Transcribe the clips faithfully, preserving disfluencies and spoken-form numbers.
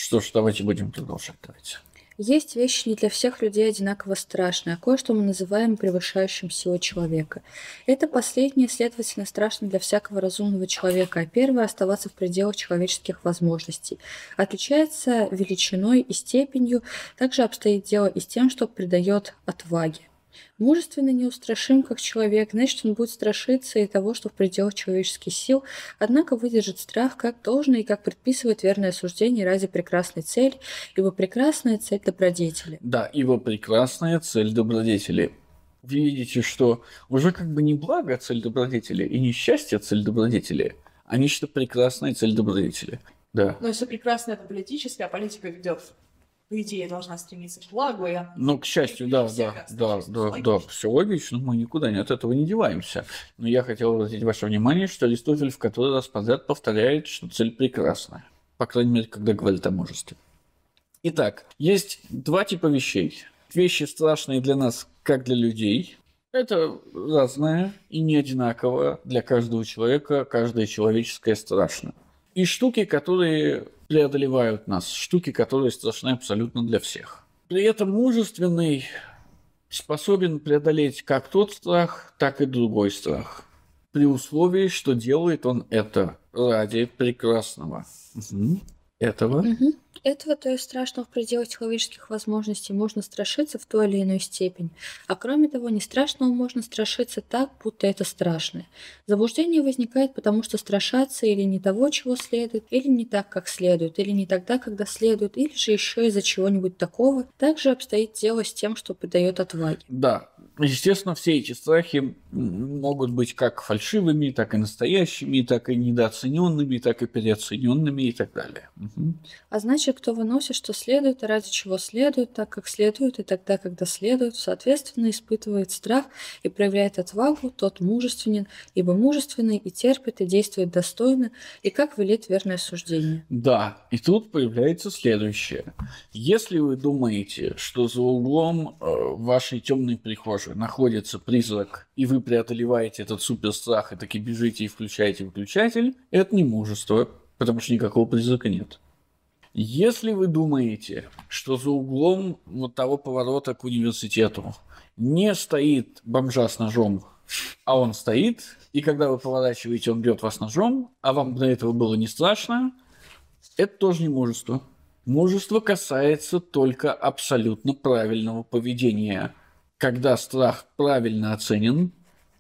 Что ж, давайте будем продолжать. Давайте. Есть вещи не для всех людей одинаково страшные, а кое-что мы называем превышающим силу человека. Это последнее, следовательно, страшно для всякого разумного человека, а первое – оставаться в пределах человеческих возможностей. Отличается величиной и степенью, также обстоит дело и с тем, что придает отваге. Мужественный неустрашим, как человек, значит, он будет страшиться и того, что в пределах человеческих сил, однако выдержит страх как должно и как предписывает верное суждение ради прекрасной цели, ибо прекрасная цель добродетели. Да, ибо прекрасная цель добродетели. Вы видите, что уже как бы не благо цель добродетели и не счастье цель добродетели, а нечто прекрасная цель добродетели. Да. Но если прекрасная это политическая, а политика ведет, по идее, должна стремиться к благу. И она... Ну, к счастью, да, да, да, да, да, все логично, мы никуда не от этого не деваемся. Но я хотел обратить ваше внимание, что Аристотель в который раз подряд повторяет, что цель прекрасная. По крайней мере, когда говорит о мужестве. Итак, есть два типа вещей. Вещи страшные для нас, как для людей. Это разное и не одинаково для каждого человека, каждое человеческое страшно. И штуки, которые преодолевают нас, штуки, которые страшны абсолютно для всех. При этом мужественный способен преодолеть как тот страх, так и другой страх. При условии, что делает он это ради прекрасного. Угу. Этого. Угу. Этого, то есть страшного в пределах человеческих возможностей, можно страшиться в той или иной степени. А кроме того, не страшного можно страшиться так, будто это страшное. Заблуждение возникает, потому что страшаться или не того, чего следует, или не так, как следует, или не тогда, когда следует, или же еще из-за чего-нибудь такого. Также обстоит дело с тем, что придает отваге. Да, естественно, все эти страхи могут быть как фальшивыми, так и настоящими, так и недооцененными, так и переоцененными и так далее. Угу. А значит, кто выносит, что следует, и ради чего следует, так как следует, и тогда, когда следует, соответственно, испытывает страх и проявляет отвагу, тот мужественен, ибо мужественный и терпит, и действует достойно, и как велит верное суждение. Да, и тут появляется следующее. Если вы думаете, что за углом э, вашей темной прихожей находится призрак, и вы преодолеваете этот суперстрах, и таки бежите и включаете выключатель, это не мужество, потому что никакого призрака нет. Если вы думаете, что за углом вот того поворота к университету не стоит бомжа с ножом, а он стоит, и когда вы поворачиваете, он бьет вас ножом, а вам до этого было не страшно, это тоже не мужество. Мужество касается только абсолютно правильного поведения, когда страх правильно оценен,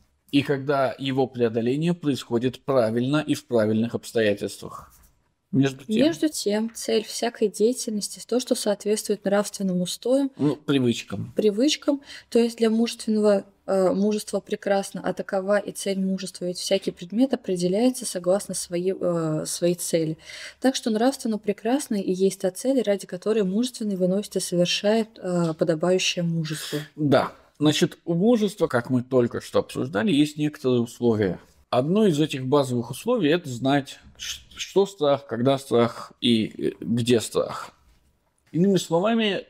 и когда его преодоление происходит правильно и в правильных обстоятельствах. Между тем. Между тем, цель всякой деятельности – то, что соответствует нравственным устоям, ну, привычкам. привычкам, то есть для мужественного э, мужества прекрасно, а такова и цель мужества, ведь всякий предмет определяется согласно своей, э, своей цели. Так что нравственно прекрасный и есть та цель, ради которой мужественный выносит и совершает э, подобающее мужеству. Да, значит, у мужества, как мы только что обсуждали, есть некоторые условия. Одно из этих базовых условий – это знать, что страх, когда страх и где страх. Иными словами,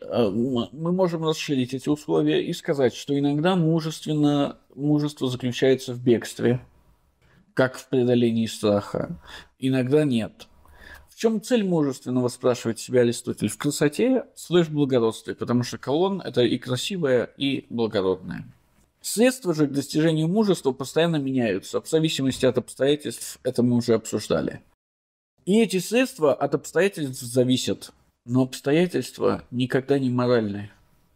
мы можем расширить эти условия и сказать, что иногда мужественно, мужество заключается в бегстве, как в преодолении страха, иногда нет. В чем цель мужественного, спрашивает себя Аристотель? В красоте слэш благородстве, потому что Колон – это и красивое, и благородное. Средства же к достижению мужества постоянно меняются, в зависимости от обстоятельств, это мы уже обсуждали. И эти средства от обстоятельств зависят, но обстоятельства никогда не моральные.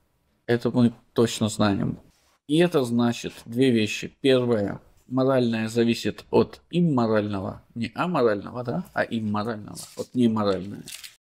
Это мы точно знаем. И это значит две вещи. Первое, моральное зависит от имморального, не аморального, да, а имморального, от неморального.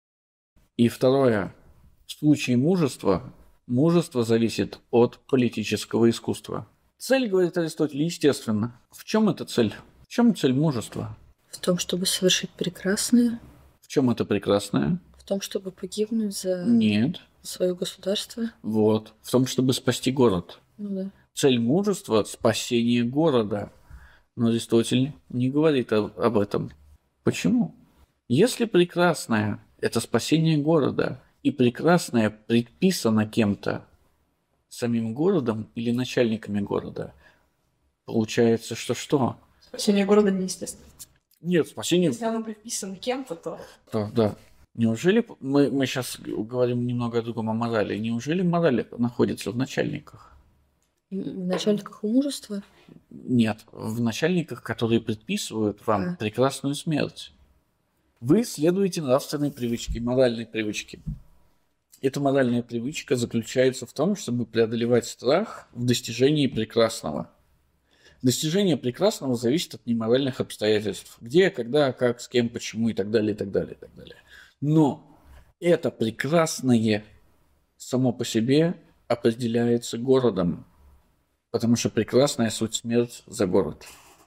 И второе, в случае мужества, мужество зависит от политического искусства. Цель, говорит Аристотель, естественно. В чем эта цель? В чем цель мужества? В том, чтобы совершить прекрасное. В чем это прекрасное? В том, чтобы погибнуть за Нет. свое государство. Вот. В том, чтобы спасти город. Ну да. Цель мужества – спасение города. Но Аристотель не говорит об, об этом. Почему? Если прекрасное – это спасение города, и прекрасное предписано кем-то, самим городом или начальниками города, получается, что что? Спасение города неестественно. Нет, спасение... Если оно предписано кем-то, то... Да, да. Неужели п- мы, мы сейчас говорим немного о другом, о морали? Неужели мораль находится в начальниках? М, В начальниках у мужества. Нет, в начальниках, которые предписывают вам А. прекрасную смерть. Вы следуете нравственной привычке, моральной привычке. Эта моральная привычка заключается в том, чтобы преодолевать страх в достижении прекрасного. Достижение прекрасного зависит от неморальных обстоятельств. Где, когда, как, с кем, почему и так далее, и так далее, и так далее. Но это прекрасное само по себе определяется городом, потому что прекрасная суть смерть за город.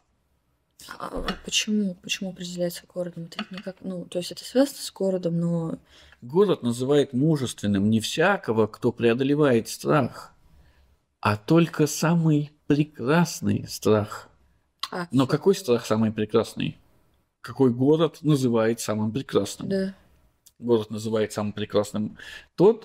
А а почему? Почему определяется городом? Это ведь никак, ну, то есть это связано с городом, но Город называет мужественным не всякого, кто преодолевает страх, а только самый прекрасный страх. а, Но всё. какой страх самый прекрасный? Какой город называет самым прекрасным? Да. Город называет самым прекрасным тот,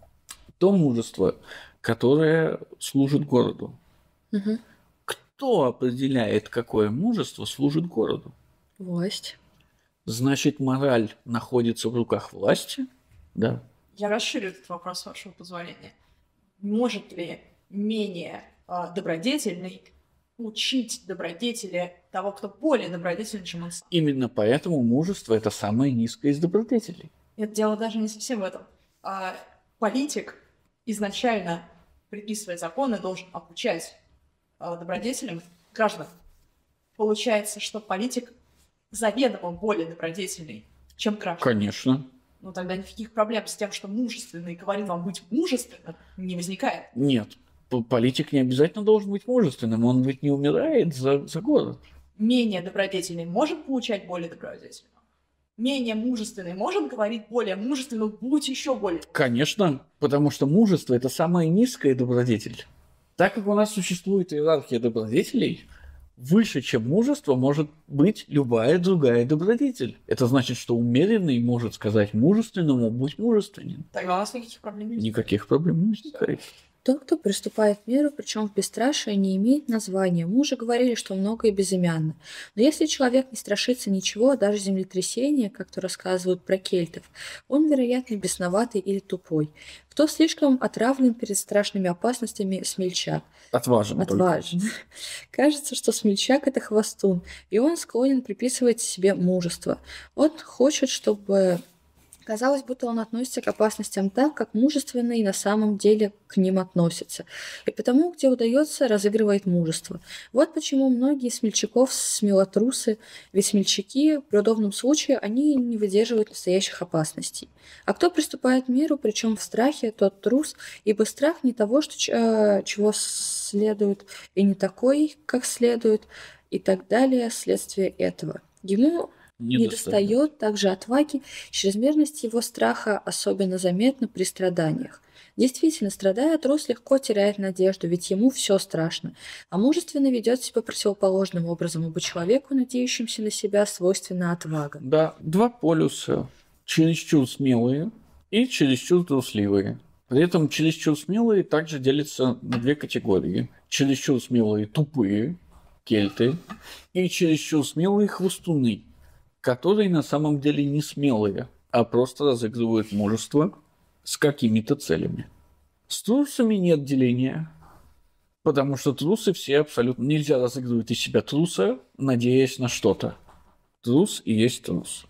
то мужество, которое служит городу. Мгм. Кто определяет, какое мужество служит городу? Власть. Значит, мораль находится в руках власти? Да. Я расширю этот вопрос, с вашего позволения. Может ли менее а, добродетельный учить добродетели того, кто более добродетельный, чем он сам? Именно поэтому мужество – это самое низкое из добродетелей. Это дело даже не совсем в этом. А, политик изначально, предписывая законы, должен обучать а, добродетелям граждан. Получается, что политик заведомо более добродетельный, чем граждан. Конечно. Ну тогда никаких проблем с тем, что мужественный говорит вам быть мужественным, не возникает. Нет. П- Политик не обязательно должен быть мужественным, он ведь не умирает за, за город. Менее добродетельный может получать более добродетельного. Менее мужественный может говорить более мужественному, будь еще более. Конечно, потому что мужество – это самая низкая добродетель. Так как у нас существует иерархия добродетелей, выше, чем мужество, может быть любая другая добродетель. Это значит, что умеренный может сказать мужественному «будь мужественен». Тогда у нас никаких проблем нет. Никаких проблем не возникает. Тот, кто приступает к миру, причем в бесстрашие, не имеет названия. Мы уже говорили, что многое безымянно. Но если человек не страшится ничего, даже землетрясения, как-то рассказывают про кельтов, он, вероятно, бесноватый или тупой. Кто слишком отравлен перед страшными опасностями, смельчак. Отважен только. Отважен. Кажется, что смельчак – это хвостун, и он склонен приписывать себе мужество. Он хочет, чтобы казалось, будто он относится к опасностям так, как мужественный на самом деле к ним относится. И потому, где удается, разыгрывает мужество. Вот почему многие смельчаков смелотрусы, ведь смельчаки при удобном случае они не выдерживают настоящих опасностей. А кто приступает к миру, причем в страхе, тот трус, ибо страх не того, что, ч- э, чего следует, и не такой, как следует, и так далее, следствие этого. Ему не достает также отваги, чрезмерность его страха особенно заметна при страданиях. Действительно, страдая, трус легко теряет надежду, ведь ему все страшно, а мужественно ведет себя противоположным образом, ибо человеку, надеющимся на себя, свойственна отвага. Да, два полюса. Чересчур смелые и чересчур трусливые. При этом чересчур смелые также делятся на две категории. Чересчур смелые тупые, кельты, и чересчур смелые хвостуны, которые на самом деле не смелые, а просто разыгрывают мужество с какими-то целями. С трусами нет деления, потому что трусы все абсолютно... Нельзя разыгрывать из себя труса, надеясь на что-то. Трус и есть трус.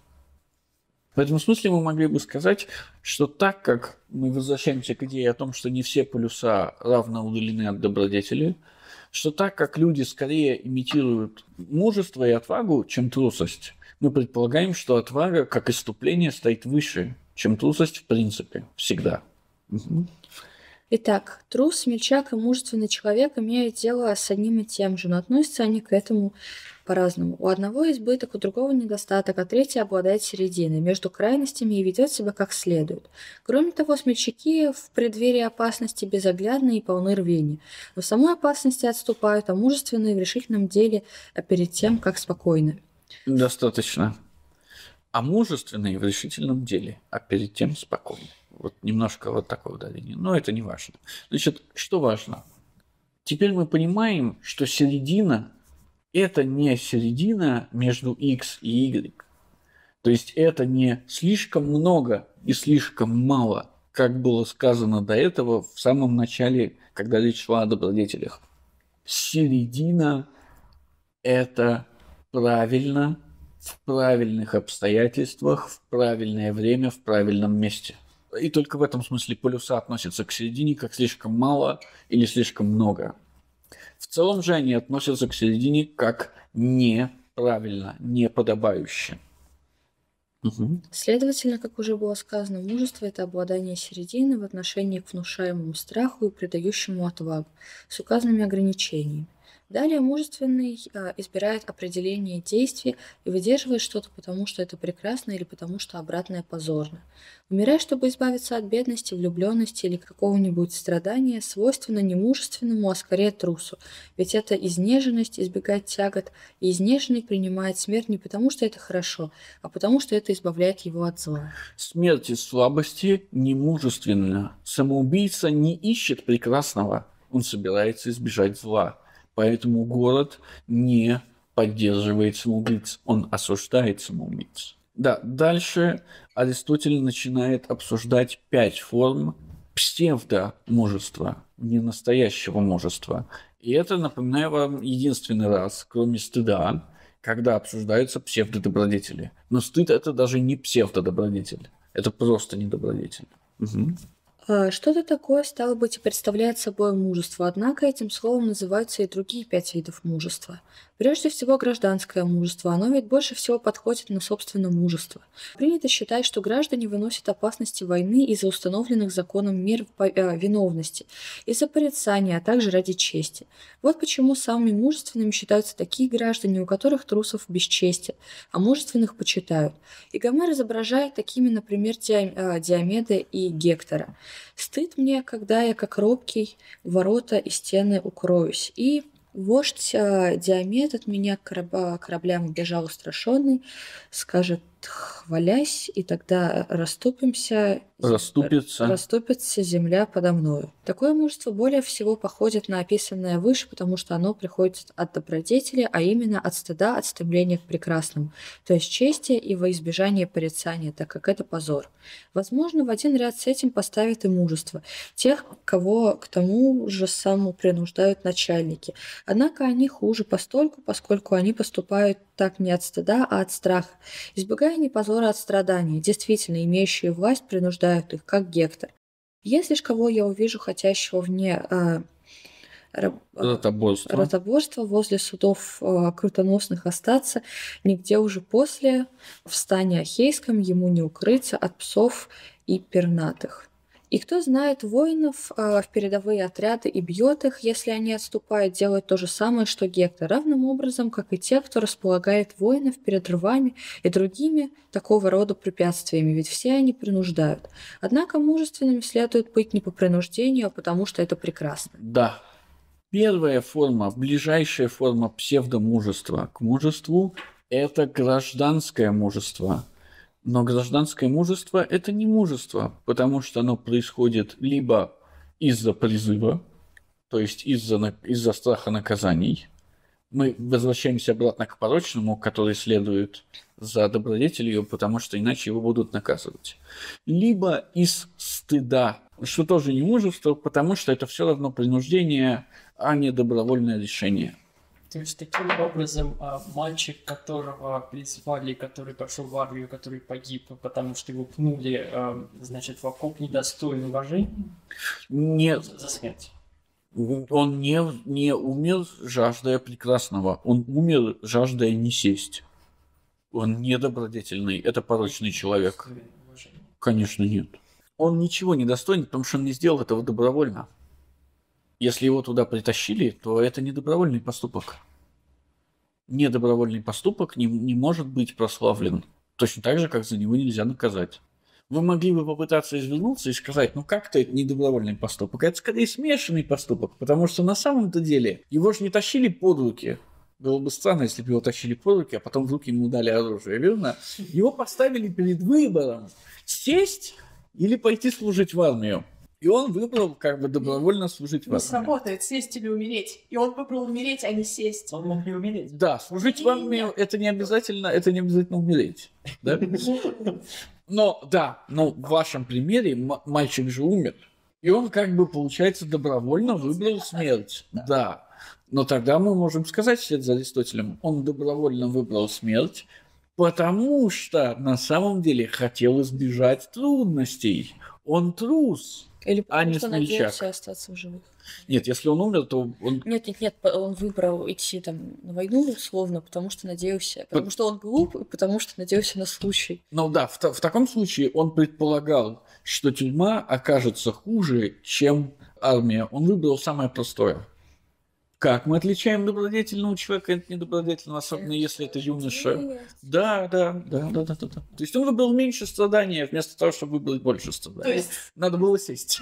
В этом смысле мы могли бы сказать, что так как мы возвращаемся к идее о том, что не все полюса равно удалены от добродетели, что так как люди скорее имитируют мужество и отвагу, чем трусость, мы предполагаем, что отвага как исступление стоит выше, чем трусость в принципе, всегда. Угу. Итак, трус, смельчак и мужественный человек имеют дело с одним и тем же, но относятся они к этому по-разному. У одного избыток, у другого недостаток, а третий обладает серединой, между крайностями и ведет себя как следует. Кроме того, смельчаки в преддверии опасности безоглядны и полны рвения. Но в самой опасности отступают, а мужественные в решительном деле, а перед тем, как спокойны. Достаточно. А мужественные в решительном деле, а перед тем спокойны. Вот немножко вот такое ударение. Но это не важно. Значит, что важно? Теперь мы понимаем, что середина – это не середина между x и y. То есть это не слишком много и слишком мало, как было сказано до этого в самом начале, когда речь шла о добродетелях. Середина – это правильно, в правильных обстоятельствах, в правильное время, в правильном месте. И только в этом смысле полюса относятся к середине как слишком мало или слишком много. В целом же они относятся к середине как неправильно, неподобающе. Угу. Следовательно, как уже было сказано, мужество – это обладание середины в отношении к внушаемому страху и придающему отвагу, с указанными ограничениями. Далее мужественный а, избирает определение действий и выдерживает что-то потому, что это прекрасно или потому, что обратное позорно. Умирать, чтобы избавиться от бедности, влюбленности или какого-нибудь страдания, свойственно не мужественному, а скорее трусу. Ведь это изнеженность избегать тягот, и изнеженный принимает смерть не потому, что это хорошо, а потому, что это избавляет его от зла. Смерть из слабости не мужественна. Самоубийца не ищет прекрасного, он собирается избежать зла. Поэтому город не поддерживает самоубийц, он осуждает самоубийц. Да, дальше Аристотель начинает обсуждать пять форм псевдомужества, не настоящего мужества. И это, напоминаю вам, единственный раз, кроме стыда, когда обсуждаются псевдодобродетели. Но стыд – это даже не псевдодобродетель, это просто недобродетель. Угу. Что-то такое, стало быть, и представляет собой мужество, однако этим словом называются и другие пять видов мужества. Прежде всего, гражданское мужество, оно ведь больше всего подходит на собственное мужество. Принято считать, что граждане выносят опасности войны из-за установленных законом мер виновности, из-за порицания, а также ради чести. Вот почему самыми мужественными считаются такие граждане, у которых трусов бесчестие, а мужественных почитают. И Гомер изображает такими, например, Диомеда и Гектора. «Стыд мне, когда я, как робкий, в ворота и стены укроюсь». И вождь Диомед от меня к кораблям убежал устрашенный, скажет, хвалясь, и тогда расступимся, Расступится. расступится земля подо мною. Такое мужество более всего походит на описанное выше, потому что оно приходит от добродетели, а именно от стыда, от стремления к прекрасному, то есть чести и во избежание порицания, так как это позор. Возможно, в один ряд с этим поставят и мужество тех, кого к тому же самому принуждают начальники. Однако они хуже постольку, поскольку они поступают так не от стыда, а от страха, избегая не позора от страданий, действительно имеющие власть принуждают их, как Гектор. Если ж кого я увижу хотящего вне э, ротоборства. ротоборства возле судов э, крутоносных остаться, нигде уже после в стане Ахейском ему не укрыться от псов и пернатых. И кто знает воинов э, в передовые отряды и бьет их, если они отступают, делает то же самое, что Гектор, равным образом, как и те, кто располагает воинов перед рвами и другими такого рода препятствиями, ведь все они принуждают. Однако мужественным следует быть не по принуждению, а потому что это прекрасно. Да. Первая форма, ближайшая форма псевдомужества к мужеству – это гражданское мужество. Но гражданское мужество – это не мужество, потому что оно происходит либо из-за призыва, то есть из-за, из-за страха наказаний. Мы возвращаемся обратно к порочному, который следует за добродетелью, потому что иначе его будут наказывать. Либо из стыда, что тоже не мужество, потому что это все равно принуждение, а не добровольное решение. То есть таким образом мальчик, которого призвали, который пошел в армию, который погиб, потому что его пнули, значит, в окоп, недостоин уважения? Нет. За смерть. Он не, не умер, жаждая прекрасного. Он умер, жаждая не сесть. Он не добродетельный. Это порочный человек. Конечно, нет. Он ничего не достоин, потому что он не сделал этого добровольно. Если его туда притащили, то это не добровольный поступок. Недобровольный поступок не, не может быть прославлен. Точно так же, как за него нельзя наказать. Вы могли бы попытаться извернуться и сказать, ну как-то это не добровольный поступок. Это скорее смешанный поступок, потому что на самом-то деле его же не тащили под руки. Было бы странно, если бы его тащили под руки, а потом в руки ему дали оружие, верно? Его поставили перед выбором: сесть или пойти служить в армию. И он выбрал как бы добровольно служить в Не армии. сработает сесть или умереть. И он выбрал умереть, а не сесть. Он мог не умереть. Да, служить в армии это не обязательно, это не обязательно умереть. Да? Но да, но в вашем примере м- мальчик же умер. И он как бы, получается, добровольно выбрал смерть. Да. Но тогда мы можем сказать вслед за Аристотелем, он добровольно выбрал смерть, потому что на самом деле хотел избежать трудностей. Он трус. Или А потому не что смельчак. надеялся остаться в живых. Нет, если он умер, то он... Нет, нет, нет, по- он выбрал идти там на войну условно, потому что надеялся, потому что он глуп, и потому что надеялся на случай. Ну да, в, та- в таком случае он предполагал, что тюрьма окажется хуже, чем армия. Он выбрал самое простое. Как мы отличаем добродетельного человека от недобродетельного, особенно если это юноша? Да, да, да, да, да, да, да. То есть он выбрал меньше страдания, вместо того, чтобы выбрать больше То страданий. есть... Надо было сесть.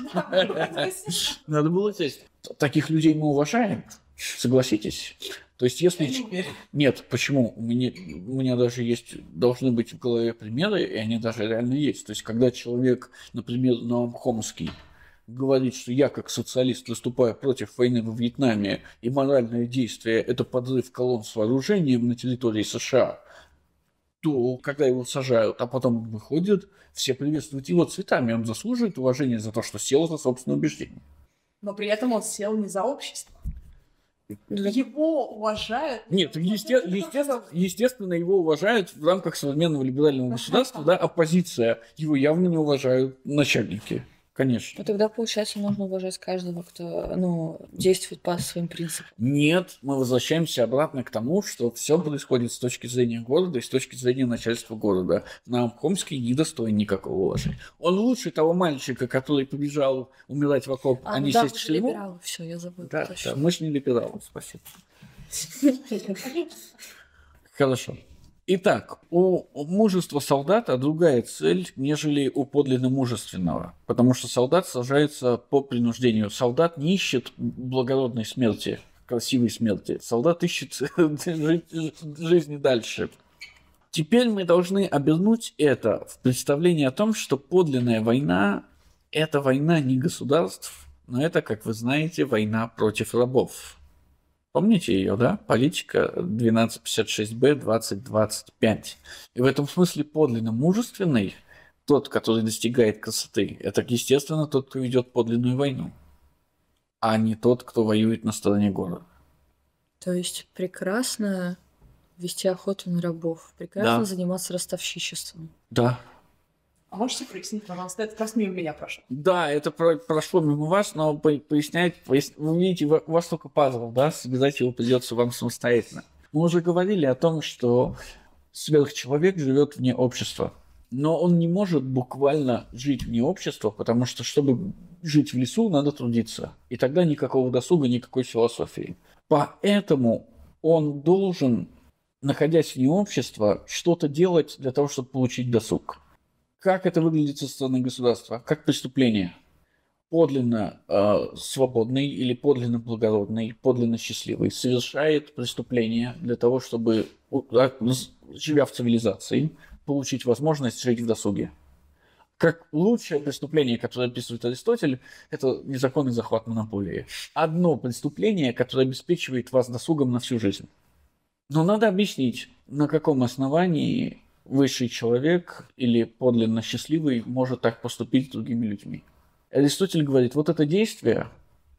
Надо было сесть. Таких людей мы уважаем, согласитесь? То есть если... Я не уверен. Нет, почему? У меня, у меня даже есть, должны быть в голове примеры, и они даже реально есть. То есть когда человек, например, Ноам Хомский, говорит, что я как социалист выступаю против войны во Вьетнаме, и моральное действие – это подрыв колонн с вооружением на территории США, то когда его сажают, а потом он выходит, все приветствуют его цветами. Он заслуживает уважения за то, что сел за собственное убеждение. Но при этом он сел не за общество. Его уважают. Нет, есте- естественно, естественно, его уважают в рамках современного либерального государства, да, оппозиция. Его явно не уважают начальники. Конечно. Ну тогда, получается, нужно уважать каждого, кто ну, действует по своим принципам. Нет, мы возвращаемся обратно к тому, что все происходит с точки зрения города и с точки зрения начальства города. Ноам Хомский не достоин никакого уважения. Он лучше того мальчика, который побежал умирать в окоп, а, А, не ну да, сесть мы в же тюрьму. либералы, все, я забыла. Да, точно. да, мы же не либералы, спасибо. Хорошо. Итак, у мужества солдата другая цель, нежели у подлинно мужественного. Потому что солдат сражается по принуждению. Солдат не ищет благородной смерти, красивой смерти. Солдат ищет жизни дальше. Теперь мы должны обернуть это в представление о том, что подлинная война – это война не государств, но это, как вы знаете, война против рабов. Помните ее, да? Политика двенадцать пятьдесят шесть бэ двадцать двадцать пять. И в этом смысле подлинно мужественный, тот, который достигает красоты, это, естественно, тот, кто ведет подлинную войну, а не тот, кто воюет на стороне города. То есть прекрасно вести охоту на рабов, прекрасно Да. заниматься ростовщичеством. Да. А можете прояснить, пожалуйста, это как раз мимо меня прошло. Да, это про- прошло мимо вас, но по- пояснять, пояс- вы видите, у вас только пазл, да, собирать его придется вам самостоятельно. Мы уже говорили о том, что сверхчеловек живет вне общества, но он не может буквально жить вне общества, потому что, чтобы жить в лесу, надо трудиться, и тогда никакого досуга, никакой философии. Поэтому он должен, находясь вне общества, что-то делать для того, чтобы получить досуг. Как это выглядит со стороны государства? Как преступление. Подлинно э, свободный или подлинно благородный, подлинно счастливый совершает преступление для того, чтобы, у- а, з- живя в цивилизации, получить возможность жить в досуге. Как лучшее преступление, которое описывает Аристотель, это незаконный захват монополии. Одно преступление, которое обеспечивает вас досугом на всю жизнь. Но надо объяснить, на каком основании высший человек или подлинно счастливый может так поступить с другими людьми. Аристотель говорит, вот это действие,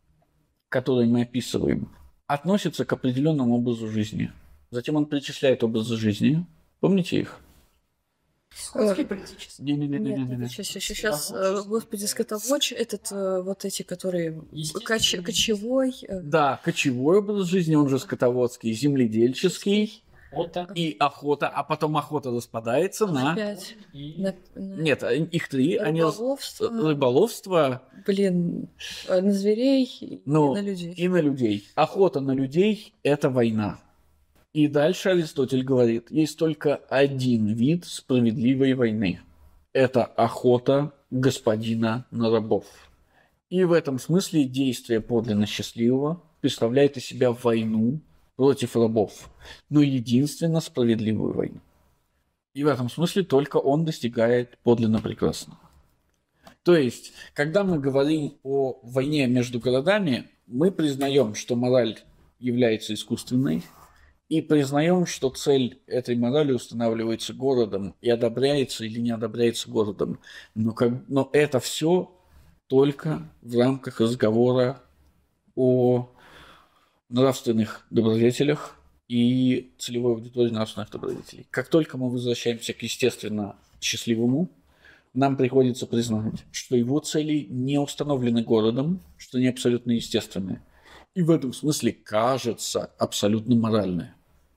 которое мы описываем, относится к определенному образу жизни. Затем он перечисляет образы жизни. Помните их? Скотский политический. Не-не-не-не-не. Сейчас, сейчас, сейчас, э, господи, скотоводч, этот, э, вот эти, которые коч- кочевой, э, Да, кочевой образ жизни, он же скотоводский, земледельческий Ота и охота, а потом охота распадается на... опять, и на, на Нет, их три. Они рас- рыболовство, Рыболовство блин, э, на зверей и Ну, на людей. и на людей. Охота на людей – это война. И дальше Аристотель говорит, есть только один вид справедливой войны. Это охота господина на рабов. И в этом смысле действие подлинно счастливого представляет из себя войну против рабов, но единственно справедливую войну. И в этом смысле только он достигает подлинно прекрасного. То есть, когда мы говорим о войне между городами, мы признаем, что мораль является искусственной, и признаем, что цель этой морали устанавливается городом и одобряется или не одобряется городом. Но, как, но это все только в рамках разговора о нравственных добродетелях и целевой аудитории нравственных добродетелей. Как только мы возвращаемся к естественно счастливому, нам приходится признать, что его цели не установлены городом, что они абсолютно естественные. И в этом смысле кажется абсолютно моральные.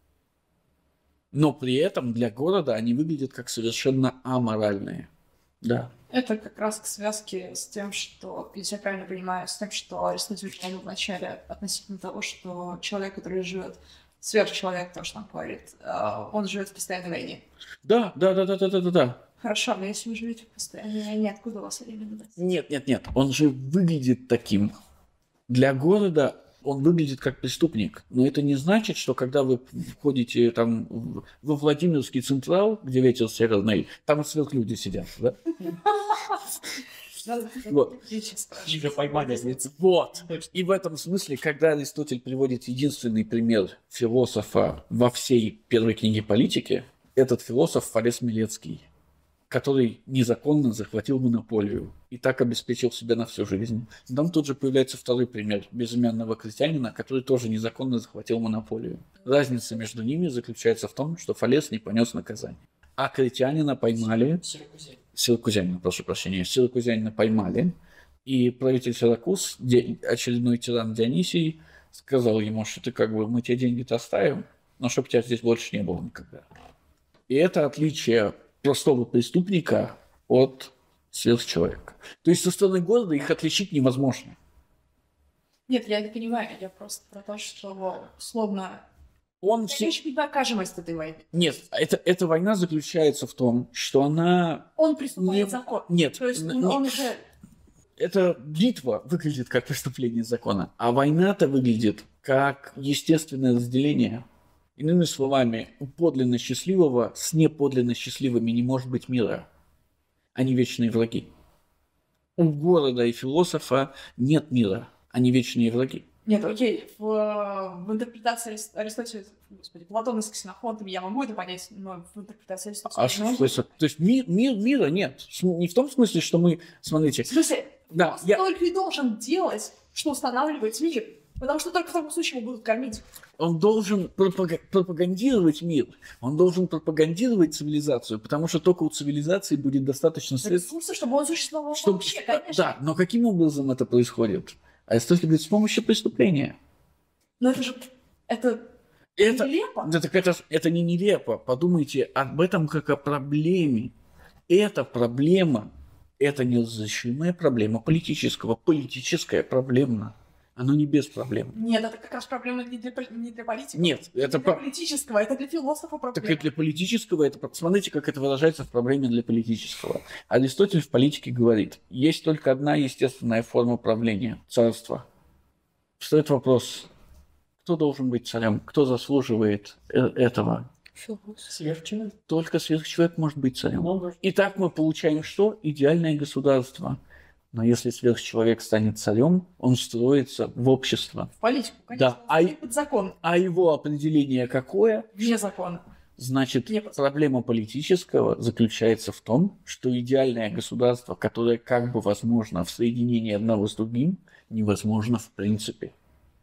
Но при этом для города они выглядят как совершенно аморальные. Да. Это как раз к связке с тем, что, если я правильно понимаю, с тем, что Аристотель говорил вначале относительно того, что человек, который живет, сверхчеловек, то, что он говорит, он живет в постоянной войне. Да, да, да, да, да, да, да, да. Хорошо, но если вы живете в постоянной войне, откуда у вас время дать? Нет, нет, нет. Он же выглядит таким. Для города он выглядит как преступник. Но это не значит, что когда вы входите там во Владимирский Централ, где ветер северный, там сверхлюди сидят, да? Вот. Их поймали. Вот. И в этом смысле, когда Аристотель приводит единственный пример философа во всей первой книге «Политики», этот философ Фалес Милецкий, который незаконно захватил монополию и так обеспечил себя на всю жизнь. Там тут же появляется второй пример безымянного крестьянина, который тоже незаконно захватил монополию. Разница между ними заключается в том, что Фалес не понес наказание. А крестьянина поймали... Сиракузянин. Сиракузянина, прошу прощения. Сиракузянина поймали, и правитель Сиракуз, очередной тиран Дионисий, сказал ему, что ты как бы, мы тебе деньги-то оставим, но чтобы тебя здесь больше не было никогда. И это отличие простого преступника от сверхчеловека. То есть со стороны города их отличить невозможно. Нет, я не понимаю, я просто про то, что условно... Он Я все... не очень понимаю кажемость этой войны. Нет, это, эта война заключается в том, что она... Он приступает Не- закон. Нет, То есть н- он, не- он уже... эта битва выглядит как преступление закона, а война-то выглядит как естественное разделение. Иными словами, у подлинно счастливого с неподлинно счастливыми не может быть мира. Они вечные враги. У города и философа нет мира. Они вечные враги. Нет, окей, в, в интерпретации Арист- Аристотеля, господи, Платона с Ксенофонтом я могу это понять, но в интерпретации Аристотеля... А не что, могу. то есть, то есть ми- ми- мира нет. С- Не в том смысле, что мы... Смотрите, В смысле, да, он я, только и должен делать, что устанавливает мир. Потому что только в таком случае его будут кормить. он должен пропага- пропагандировать мир, он должен пропагандировать цивилизацию, потому что только у цивилизации будет достаточно средств, Ресурсы, чтобы он существовал чтобы... вообще, конечно. Да, но каким образом это происходит? Аристотель говорит, с помощью преступления. Но это же... Это... Это, Нелепо. да, так это, ж- это не нелепо. Подумайте об этом как о проблеме. Эта проблема, это неразрешимая проблема политического. Политическая проблема. Оно не без проблем. Нет, это как раз проблема не для, пол- не для политиков. Нет, не это для про- политического, это для философа Так проблема. и для политического, это посмотрите, как это выражается в проблеме для политического. Аристотель в «Политике» говорит, есть только одна естественная форма правления – царство. Встает вопрос, кто должен быть царем, кто заслуживает э- этого? Философ. Сверхчеловек. Только сверхчеловек может быть царем. Много. Итак, мы получаем что? Идеальное государство. Но если сверхчеловек станет царем, он встроится в общество. В политику, конечно. Да, а и- под закон, А его определение какое? вне закона. Значит, Не под- проблема политического заключается в том, что идеальное государство, которое как бы возможно в соединении одного с другим, невозможно в принципе.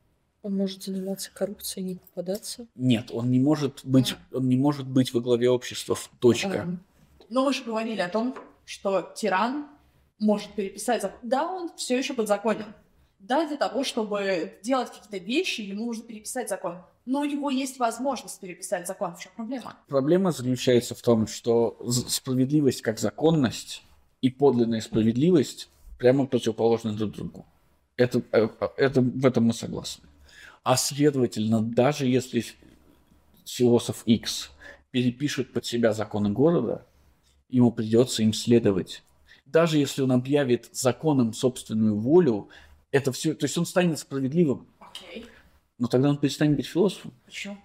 Он может заниматься коррупцией и не попадаться. Нет, он не может быть, он не может быть во главе общества. в- Точка. Эм, Но мы же говорили о том, что тиран может переписать закон. Да, он все еще подзаконен. Да, для того, чтобы делать какие-то вещи, ему нужно переписать закон. Но у него есть возможность переписать закон. В чем проблема? Проблема заключается в том, что з- справедливость как законность и подлинная справедливость прямо противоположны друг другу. Это, э, это, в этом мы согласны. А следовательно, даже если философ X перепишет под себя законы города, ему придется им следовать. Даже если он объявит законом собственную волю, это все, то есть он станет справедливым, Окей. но тогда он перестанет быть философом. Почему?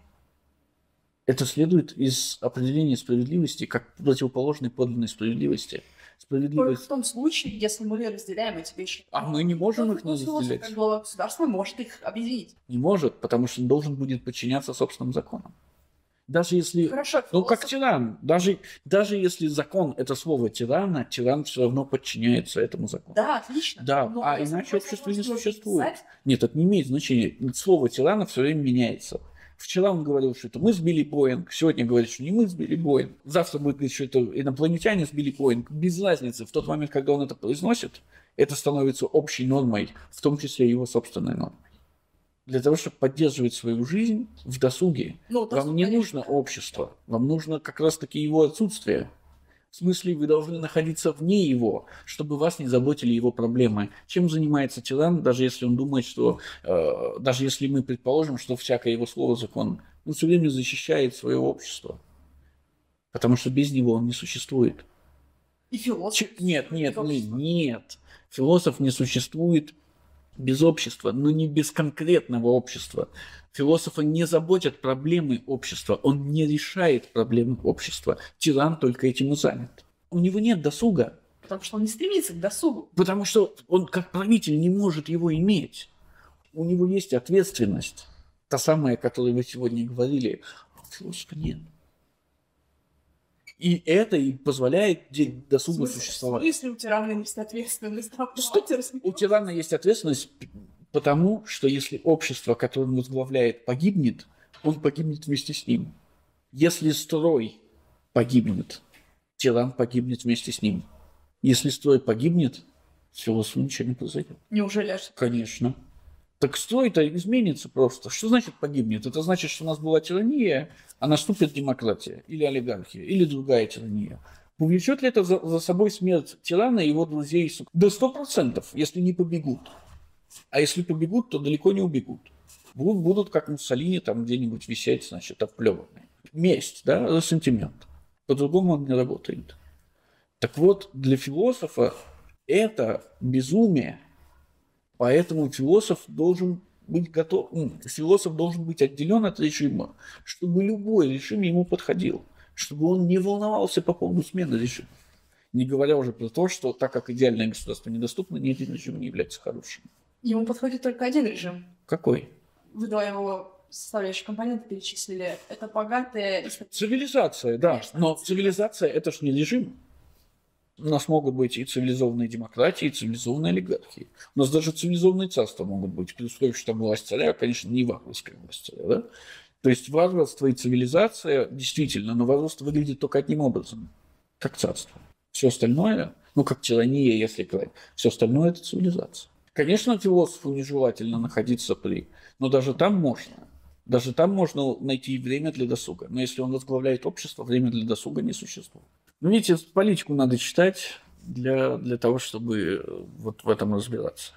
Это следует из определения справедливости как противоположной подлинной справедливости. Только Справедливость. в том случае, если мы разделяем эти вещи. А мы не можем их не Философ, разделять. как глава государства, может их объединить. Не может, потому что он должен будет подчиняться собственным законам. Даже если... Хорошо, Ну, как философ- тиран. Даже, даже если закон – это слово тирана, тиран все равно подчиняется этому закону. Да, отлично. Да, Но а если иначе мы общество не можем существует. писать, Нет, это не имеет значения. Слово тирана все время меняется. Вчера он говорил, что это мы сбили Боинг, сегодня говорит, что не мы сбили Боинг, завтра будет говорить, что это инопланетяне сбили Боинг. Без разницы. В тот момент, когда он это произносит, это становится общей нормой, в том числе его собственной нормой. Для того, чтобы поддерживать свою жизнь в досуге, ну, то, что, вам не конечно, нужно общество, вам нужно как раз-таки его отсутствие. В смысле, вы должны находиться вне его, чтобы вас не заботили его проблемы. Чем занимается тиран, даже если он думает, что, э, даже если мы предположим, что всякое его слово закон, он все время защищает свое общество, потому что без него он не существует. И философ. Ч- Нет, нет, Философ. нет, нет. Философ не существует без общества, но не без конкретного общества. Философа не заботят проблемы общества, он не решает проблемы общества. Тиран только этим и занят. У него нет досуга, Потому что он не стремится к досугу. потому что он как правитель не может его иметь. У него есть ответственность, та самая, о которой вы сегодня говорили, а у философа нет. И это и позволяет де- досугу существовать. Если у тирана есть ответственность, да, Что? давайте У тирана есть ответственность, потому что если общество, которое он возглавляет, погибнет, он погибнет вместе с ним. Если строй погибнет, тиран погибнет вместе с ним. Если строй погибнет, с философом ничего не произойдет. Неужели аж Конечно. Так строй-то изменится просто. Что значит погибнет? Это значит, что у нас была тирания, а наступит демократия, или олигархия, или другая тирания. Повлечет ли это за, за собой смерть тирана и его друзей? До сто процентов, если не побегут. А если побегут, то далеко не убегут. Будут, будут как Муссолини, там где-нибудь висеть, значит, обплеванные. Месть, да, ресентимент. По-другому он не работает. Так вот, для философа это безумие. Поэтому философ должен быть готов, м, философ должен быть отделен от режима, чтобы любой режим ему подходил, чтобы он не волновался по поводу смены режима. Не говоря уже про то, что так как идеальное государство недоступно, ни один режим не является хорошим. ему подходит только один режим. Какой? Вы два его составляющие компоненты перечислили. Это богатые... Цивилизация, да. Конечно. Но цивилизация – это ж не режим. У нас могут быть и цивилизованные демократии, и цивилизованные олигархии. У нас даже цивилизованные царства могут быть, при условии, что там власть царя, конечно, не варварская власть царя, да? То есть варварство и цивилизация, действительно, но варварство выглядит только одним образом, как царство. Все остальное, ну, как тирания, если говорить, все остальное – это цивилизация. Конечно, философу нежелательно находиться при, но даже там можно. Даже там можно найти время для досуга. Но если он возглавляет общество, время для досуга не существует. Ну, видите, политику надо читать для, для того, чтобы вот в этом разбираться.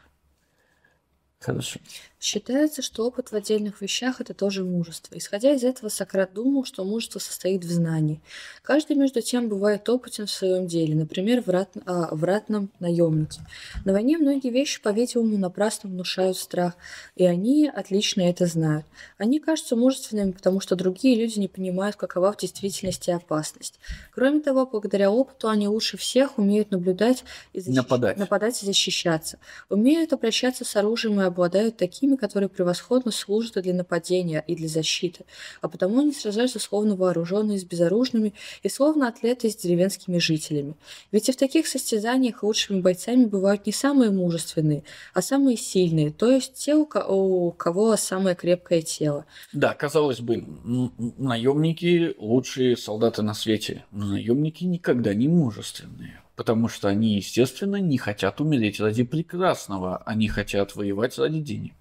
Хорошо. Считается, что опыт в отдельных вещах – это тоже мужество. Исходя из этого, Сократ думал, что мужество состоит в знании. Каждый, между тем, бывает опытен в своем деле, например, в, рат... а, в ратном наемнике. На войне многие вещи, по-видимому, напрасно внушают страх, и они отлично это знают. Они кажутся мужественными, потому что другие люди не понимают, какова в действительности опасность. Кроме того, благодаря опыту они лучше всех умеют наблюдать и защищ... Нападать. нападать и защищаться, умеют обращаться с оружием и обладают такими, которые превосходно служат и для нападения, и для защиты, а потому они сражаются словно вооруженные с безоружными и словно атлеты с деревенскими жителями. Ведь и в таких состязаниях лучшими бойцами бывают не самые мужественные, а самые сильные, то есть те, у ко- у кого самое крепкое тело. Да, казалось бы, м- м- наемники лучшие солдаты на свете, но наемники никогда не мужественные. Потому что они, естественно, не хотят умереть ради прекрасного, они хотят воевать ради денег.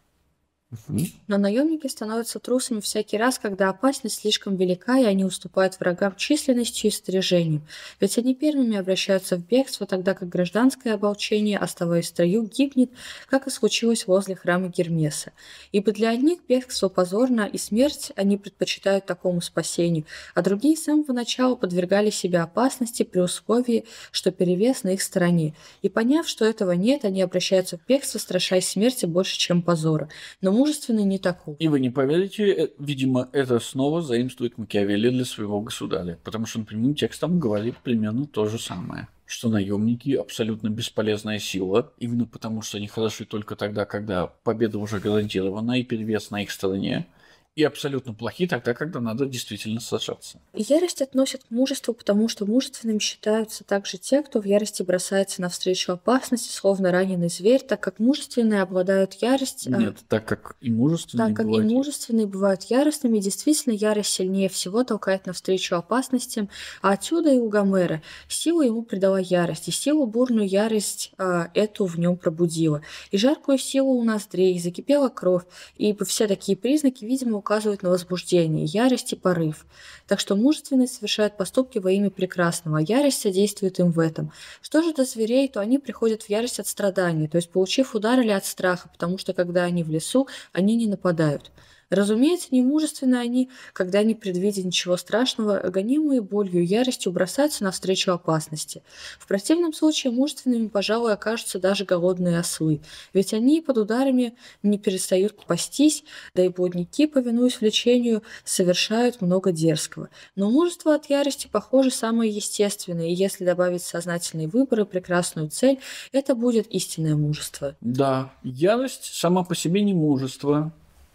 Мгм. Но наемники становятся трусами всякий раз, когда опасность слишком велика, и они уступают врагам численностью и снаряжением. Ведь они первыми обращаются в бегство, тогда как гражданское ополчение, оставаясь в строю, гибнет, как и случилось возле храма Гермеса. Ибо для одних бегство позорно, и смерть они предпочитают такому спасению, а другие с самого начала подвергали себя опасности при условии, что перевес на их стороне. И поняв, что этого нет, они обращаются в бегство, страшась смерти больше, чем позора. Но мужественный не таков. И вы не поверите, э, видимо, это снова заимствует Макиавелли для своего государя, потому что он прямым текстом говорит примерно то же самое, что наемники абсолютно бесполезная сила, именно потому что они хороши только тогда, когда победа уже гарантирована и перевес на их стороне, и абсолютно плохи тогда, когда надо действительно сражаться. Ярость относят к мужеству, потому что мужественными считаются также те, кто в ярости бросается навстречу опасности, словно раненый зверь, так как мужественные обладают яростью. Нет, так как и мужественные Так как бывают... и мужественные бывают яростными, действительно ярость сильнее всего толкает навстречу опасностям, а отсюда и у Гомера. Силу ему придала ярость, и силу бурную ярость а, эту в нем пробудила. И жаркую силу у ноздрей, и закипела кровь, и все такие признаки, видимо, указывают на возбуждение, ярость и порыв. Так что мужественные совершают поступки во имя прекрасного, а ярость содействует им в этом. Что же до зверей, то они приходят в ярость от страданий, то есть получив удар или от страха, потому что когда они в лесу, они не нападают. Разумеется, немужественны они, когда не предвидя ничего страшного, гонимые болью и яростью бросаются навстречу опасности. В противном случае мужественными, пожалуй, окажутся даже голодные ослы, ведь они под ударами не перестают пастись, да и блудники, повинуясь влечению, совершают много дерзкого. Но мужество от ярости, похоже, самое естественное, и если добавить сознательный выбор и прекрасную цель, это будет истинное мужество. Да, ярость сама по себе не мужество,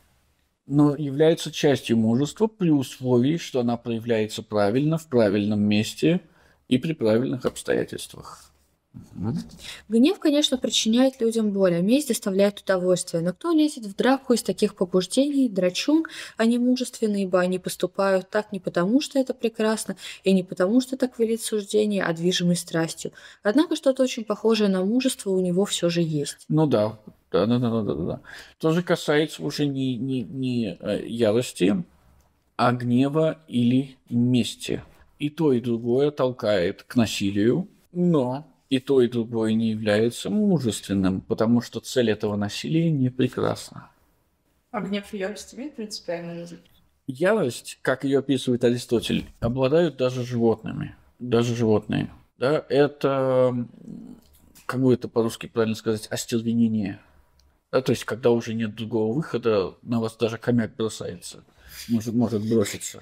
но является частью мужества при условии, что она проявляется правильно, в правильном месте и при правильных обстоятельствах. Угу. Гнев, конечно, причиняет людям боль, а месть доставляет удовольствие. Но кто лезет в драку из таких побуждений? Драчун, они мужественные, ибо они поступают так не потому, что это прекрасно, и не потому, что так велит суждение, а движимой страстью. Однако что-то очень похожее на мужество у него все же есть. Ну да. Да, да, да, да, да. То же касается уже не, не, не ярости, а гнева или мести. И то, и другое толкает к насилию, но и то, и другое не является мужественным, потому что цель этого насилия не прекрасна. А гнев и ярость имеют принципиальный язык? Ярость, как ее описывает Аристотель, обладают даже животными. Даже животные. Да, это, как бы это по-русски правильно сказать, остервенение. Да, то есть, когда уже нет другого выхода, на вас даже хомяк бросается. Может, может броситься.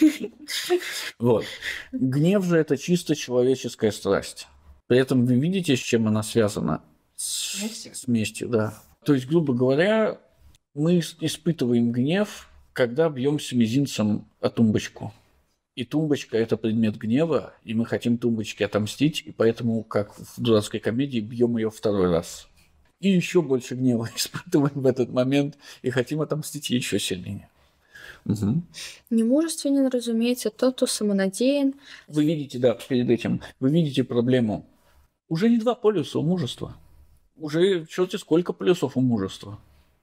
Вот. Гнев же – это чисто человеческая страсть. При этом вы видите, с чем она связана? С, с местью, да. То есть, грубо говоря, мы испытываем гнев, когда бьемся мизинцем о тумбочку. И тумбочка – это предмет гнева, и мы хотим тумбочке отомстить, и поэтому, как в дурацкой комедии, бьем ее второй раз. И еще больше гнева испытываем в этот момент и хотим отомстить еще сильнее. Угу. Немужественен, разумеется, тот, кто самонадеян. Вы видите, да, перед этим, вы видите проблему. Уже не два полюса у мужества. Уже черти сколько полюсов у мужества.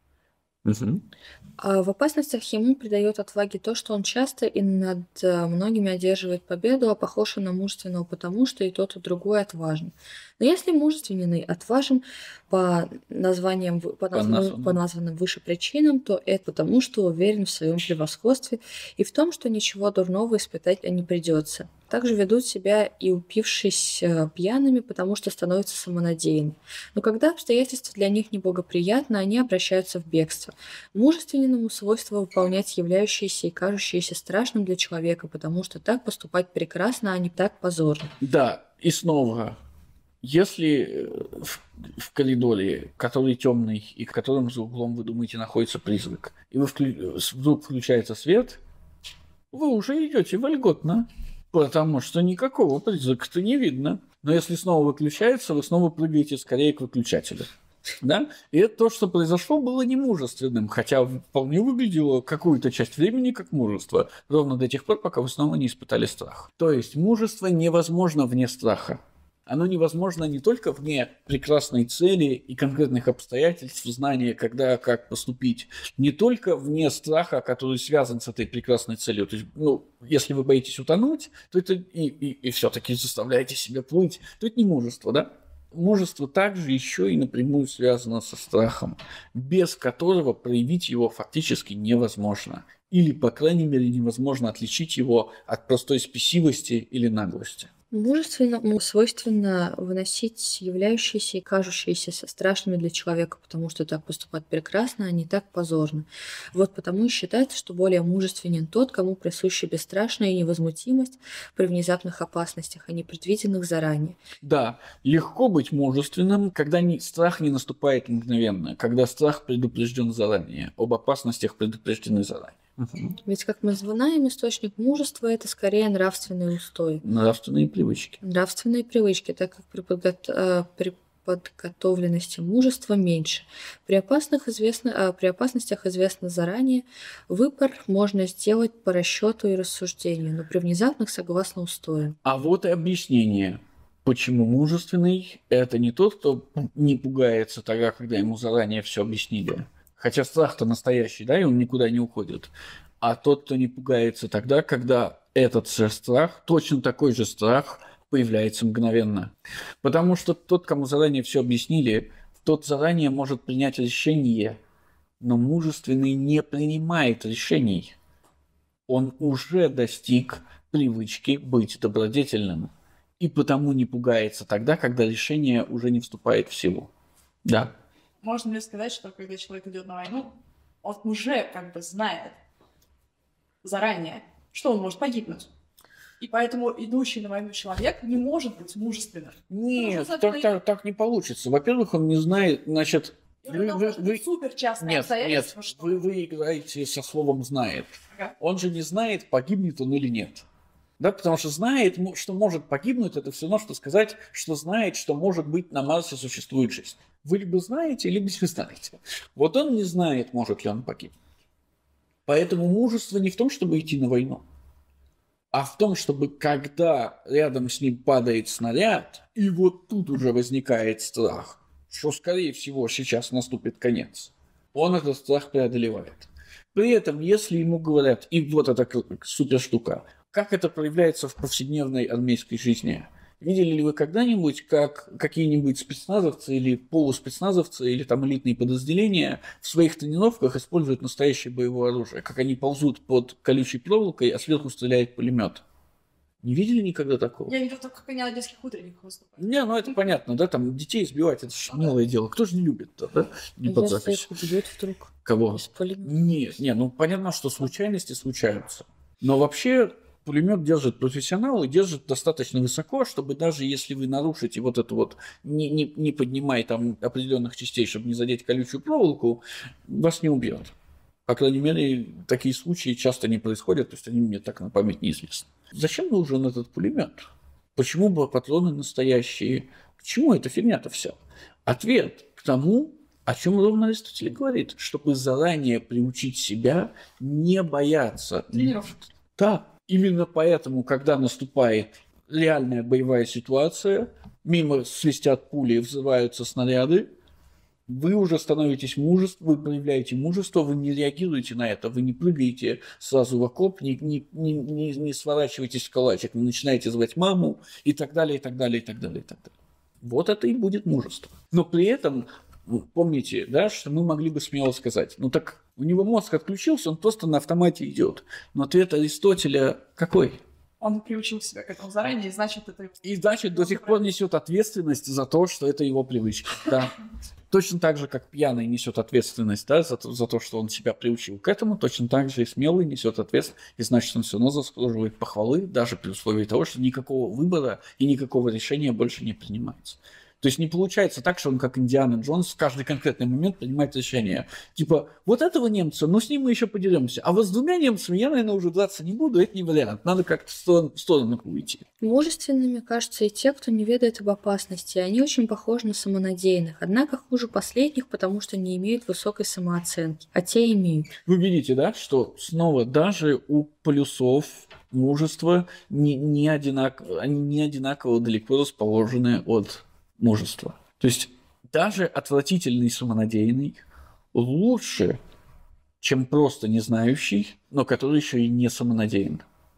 Угу. А в опасностях ему придает отваге то, что он часто и над многими одерживает победу, а похож он на мужественного, потому что и тот, и другой отважен. Но если мужественный отважен по названиям, по, названным, по названным выше причинам, то это потому, что уверен в своем превосходстве и в том, что ничего дурного испытать не придется. Также ведут себя и упившись пьяными, потому что становятся самонадеянны. Но когда обстоятельства для них неблагоприятны, они обращаются в бегство. Мужественному свойство выполнять являющееся и кажущееся страшным для человека, потому что так поступать прекрасно, а не так позорно. Да, и снова, если в, в коридоре, который темный и в котором за углом, вы думаете, находится призрак, и вы вклю... вдруг включается свет, вы уже идете вольготно. Потому что никакого призрака-то не видно. Но если снова выключается, вы снова прыгаете скорее к выключателю. Да? И это то, что произошло, было немужественным, хотя вполне выглядело какую-то часть времени как мужество, ровно до тех пор, пока вы снова не испытали страх. То есть мужество невозможно вне страха. Оно невозможно не только вне прекрасной цели и конкретных обстоятельств, знания, когда, как поступить, не только вне страха, который связан с этой прекрасной целью. То есть, ну, если вы боитесь утонуть, то это и, и, и все-таки заставляете себя плыть, то это не мужество, да? Мужество также еще и напрямую связано со страхом, без которого проявить его фактически невозможно. Или, по крайней мере, невозможно отличить его от простой спесивости или наглости. Мужественному свойственно выносить являющиеся и кажущиеся со страшными для человека, потому что так поступать прекрасно, а не так позорно. Вот потому и считается, что более мужественен тот, кому присуща бесстрашная невозмутимость при внезапных опасностях, а не предвиденных заранее. Да, легко быть мужественным, когда не, страх не наступает мгновенно, когда страх предупрежден заранее, об опасностях предупреждены заранее. Угу. Ведь, как мы знаем, источник мужества – это скорее нравственные устои. Нравственные привычки. Нравственные привычки, так как при, подго... при подготовленности мужества меньше. При, опасных известно... при опасностях известно заранее, выбор можно сделать по расчету и рассуждению, но при внезапных согласно устоям. А вот и объяснение. Почему мужественный – это не тот, кто не пугается тогда, когда ему заранее все объяснили. Хотя страх-то настоящий, да, и он никуда не уходит. А тот, кто не пугается тогда, когда этот же страх, точно такой же страх, появляется мгновенно. Потому что тот, кому заранее все объяснили, тот заранее может принять решение, но мужественный не принимает решений. Он уже достиг привычки быть добродетельным. И потому не пугается тогда, когда решение уже не вступает в силу. Да. Можно ли сказать, что когда человек идет на войну, он уже как бы знает заранее, что он может погибнуть? И поэтому идущий на войну человек не может быть мужественным. Нет, так, так, так не получится. Во-первых, он не знает, значит... Вы, вы, вы... супер частное нет, обстоятельство. Нет, что... вы, вы играете со словом «знает». Ага. Он же не знает, погибнет он или нет. Да, потому что знает, что может погибнуть, это все равно, что сказать, что знает, что, может быть, на Марсе существует жизнь. Вы либо знаете, либо не знаете. Вот он не знает, может ли он погибнуть. Поэтому мужество не в том, чтобы идти на войну, а в том, чтобы когда рядом с ним падает снаряд, и вот тут уже возникает страх, что, скорее всего, сейчас наступит конец, он этот страх преодолевает. При этом, если ему говорят, и вот эта супер штука, как это проявляется в повседневной армейской жизни? Видели ли вы когда-нибудь, как какие-нибудь спецназовцы или полуспецназовцы или там элитные подразделения в своих тренировках используют настоящее боевое оружие? Как они ползут под колючей проволокой, а сверху стреляет пулемет? Не видели никогда такого? Я видел только, как они на детских утренниках выступают. Не, ну это понятно, да, там детей избивать, это же милое дело. Кто же не любит-то, да? Не под запись. Если их убьют вдруг? Кого? Нет, не, ну понятно, что случайности случаются. Но вообще... Пулемет держит профессионал и держит достаточно высоко, чтобы даже если вы нарушите вот это вот, не, не, не поднимая там определенных частей, чтобы не задеть колючую проволоку, вас не убьет. По крайней мере, такие случаи часто не происходят, то есть они мне так на память неизвестны. Зачем нужен этот пулемет? Почему бы патроны настоящие? К чему эта фигня-то вся? Ответ к тому, о чем ровно Аристотель говорит, чтобы заранее приучить себя не бояться. Тренировка. Да. Именно поэтому, когда наступает реальная боевая ситуация, мимо свистят пули и взрываются снаряды, вы уже становитесь мужеством, вы проявляете мужество, вы не реагируете на это, вы не прыгаете сразу в окоп, не, не, не, не, не сворачиваетесь в калачик, не начинаете звать маму и так далее, и так далее, и так далее, и так далее. Вот это и будет мужество. Но при этом, помните, да, что мы могли бы смело сказать, ну так у него мозг отключился, он просто на автомате идет. Но ответ Аристотеля какой? Он приучил себя к этому заранее, и значит, это... И значит, до сих пор несет ответственность за то, что это его привычка. Да. Точно так же, как пьяный несет ответственность, да, за, то, за то, что он себя приучил к этому, точно так же и смелый несет ответственность, и значит, он все равно заслуживает похвалы, даже при условии того, что никакого выбора и никакого решения больше не принимается. То есть не получается так, что он как Индиана Джонс в каждый конкретный момент принимает решение. Типа, вот этого немца, ну с ним мы еще подеремся. А вот с двумя немцами я, наверное, уже драться не буду, это не вариант. Надо как-то в сторону, в сторону уйти. Мужественными кажутся и те, кто не ведает об опасности. Они очень похожи на самонадеянных. Однако хуже последних, потому что не имеют высокой самооценки. А те имеют. Вы видите, да, что снова даже у полюсов мужества не, не, одинаково, они не одинаково далеко расположены от мужества. То есть даже отвратительный самонадеянный лучше, чем просто не знающий, но который еще и не самонадеян.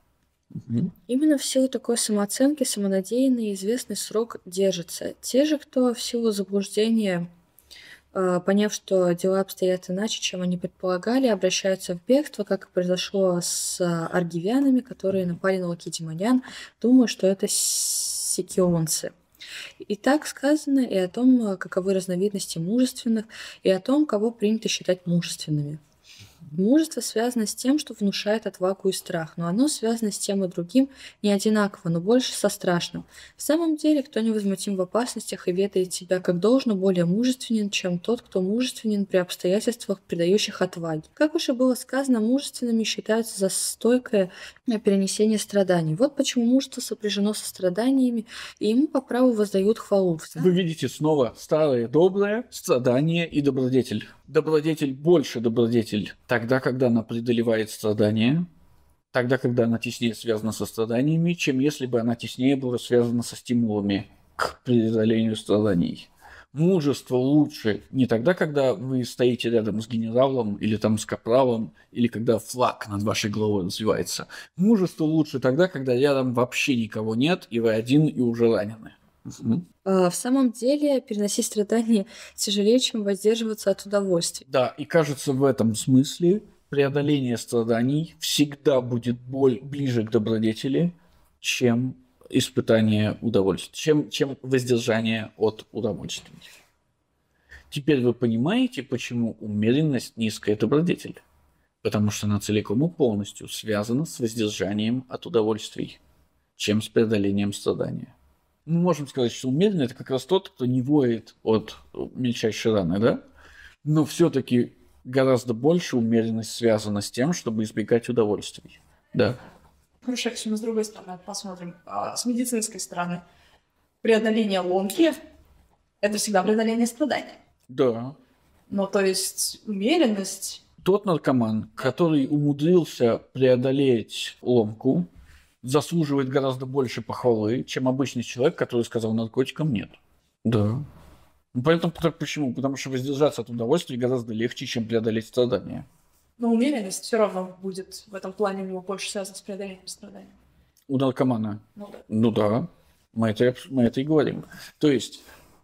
Угу. Именно в силу такой самооценки самонадеянный известный срок держится. Те же, кто в силу заблуждения а, поняв, что дела обстоят иначе, чем они предполагали, обращаются в бегство, как и произошло с а, аргивянами, которые напали на лакедемонян, думая, что это сикионцы. И так сказано и о том, а, каковы разновидности мужественных, и о том, кого принято считать мужественными. Мужество связано с тем, что внушает отвагу и страх, но оно связано с тем и другим не одинаково, но больше со страшным. В самом деле, кто невозмутим в опасностях и ведает себя как должно, более мужественен, чем тот, кто мужественен при обстоятельствах, придающих отваги. Как уже было сказано, мужественными считаются за стойкое перенесение страданий. Вот почему мужество сопряжено со страданиями, и ему по праву воздают хвалу. Вы видите снова старое доброе, страдание и добродетель. Добродетель больше добродетель тогда, когда она преодолевает страдания, тогда, когда она теснее связана со страданиями, чем если бы она теснее была связана со стимулами к преодолению страданий. Мужество лучше не тогда, когда вы стоите рядом с генералом или там с капралом, или когда флаг над вашей головой развивается. Мужество лучше тогда, когда рядом вообще никого нет, и вы один, и уже ранены. А, В самом деле, переносить страдания тяжелее, чем воздерживаться от удовольствий. Да, и кажется, в этом смысле преодоление страданий всегда будет боль, ближе к добродетели, чем испытание удовольствия, чем, чем воздержание от удовольствий. Теперь вы понимаете, почему умеренность низкая добродетель? Потому что она целиком и полностью связана с воздержанием от удовольствий, чем с преодолением страдания. Мы можем сказать, что умеренный – это как раз тот, кто не воет от мельчайшей раны, да? Но все-таки гораздо больше умеренность связана с тем, чтобы избегать удовольствий. Да. Хорошо, если мы с другой стороны посмотрим, а, с медицинской стороны, преодоление ломки – это всегда преодоление страданий. Да. Ну, то есть умеренность… Тот наркоман, который умудрился преодолеть ломку, заслуживает гораздо больше похвалы, чем обычный человек, который сказал наркотикам нет. Да. Ну, поэтому, почему? Потому что воздержаться от удовольствия гораздо легче, чем преодолеть страдания. Но умеренность все равно будет в этом плане у него больше связана с преодолением страданий. У наркомана? Ну да. Ну да. Мы это, мы это и говорим. То есть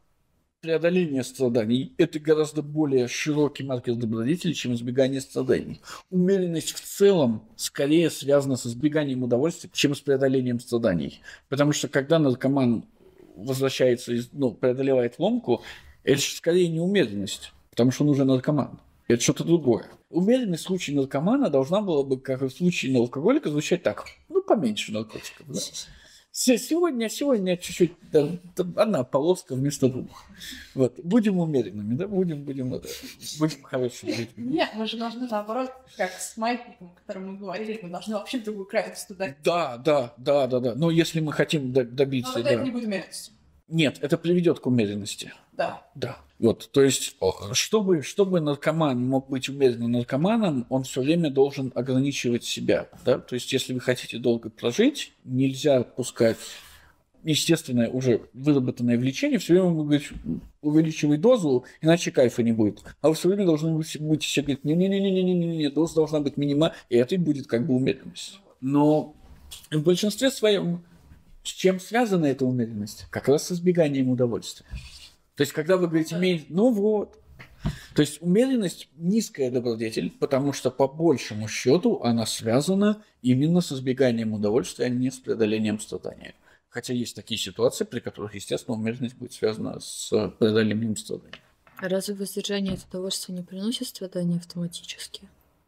преодоление страданий – это гораздо более широкий маркер добродетели, чем избегание страданий. Умеренность в целом скорее связана с избеганием удовольствия, чем с преодолением страданий. Потому что когда наркоман возвращается, из, ну, преодолевает ломку, это скорее не умеренность, потому что он уже наркоман. Это что-то другое. Умеренность в случае наркомана должна была бы, как и в случае алкоголика, звучать так. Ну, поменьше наркотиков. Да? Сегодня, сегодня чуть-чуть, да, одна полоска вместо двух. Вот. Будем умеренными, да? Будем, будем, да, будем хорошими людьми. Нет, мы же должны, наоборот, как с маятником, о котором мы говорили, мы должны вообще в другую крайность туда. Да, да, да, да, да. Но если мы хотим добиться… Но да. это не будет умеренностью. Нет, это приведет к умеренности. Да. Да. Вот, то есть, чтобы, чтобы наркоман мог быть умеренным наркоманом, он все время должен ограничивать себя. Да? То есть, если вы хотите долго прожить, нельзя пускать естественное, уже выработанное влечение, все время вы говорите, увеличивай дозу, иначе кайфа не будет. А вы все время должны будете все говорить, не-не-не-не-не-не, доза должна быть минимальна, и это и будет как бы умеренность. Но в большинстве своем с чем связана эта умеренность? Как раз с избеганием удовольствия. То есть, когда вы говорите, ну вот. То есть, умеренность – низкая добродетель, потому что, по большему счету, она связана именно с избеганием удовольствия, а не с преодолением страдания. Хотя есть такие ситуации, при которых, естественно, умеренность будет связана с преодолением страданий. А разве воздержание от удовольствия не приносит страдания автоматически?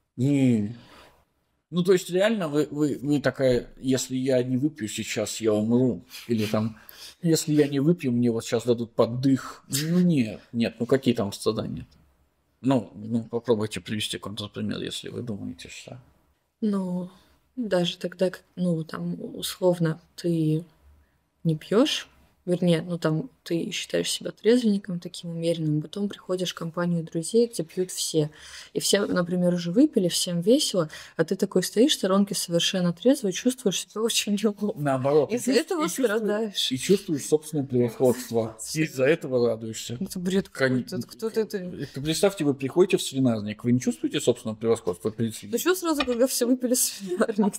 Не. Ну, то есть, реально, вы, вы, вы такая, если я не выпью сейчас, я умру. Или там, если я не выпью, мне вот сейчас дадут поддых. Ну, нет, нет, ну какие там страдания? Ну, ну попробуйте привести контрпример, если вы думаете, что… Ну, даже тогда, как, ну, там, условно, ты не пьешь, вернее, ну, там, ты считаешь себя трезвенником таким умеренным, потом приходишь в компанию друзей, где пьют все. И все, например, уже выпили, всем весело, а ты такой стоишь в сторонке совершенно трезвый, чувствуешь себя очень неловко. Наоборот. Из-за этого страдаешь. И чувствуешь собственное превосходство. Из-за этого радуешься. Это бред какой-то. Кто ты? ты? Представьте, вы приходите в свинарник, вы не чувствуете собственного превосходства перед свиньей? Да что сразу, когда все выпили свинарник?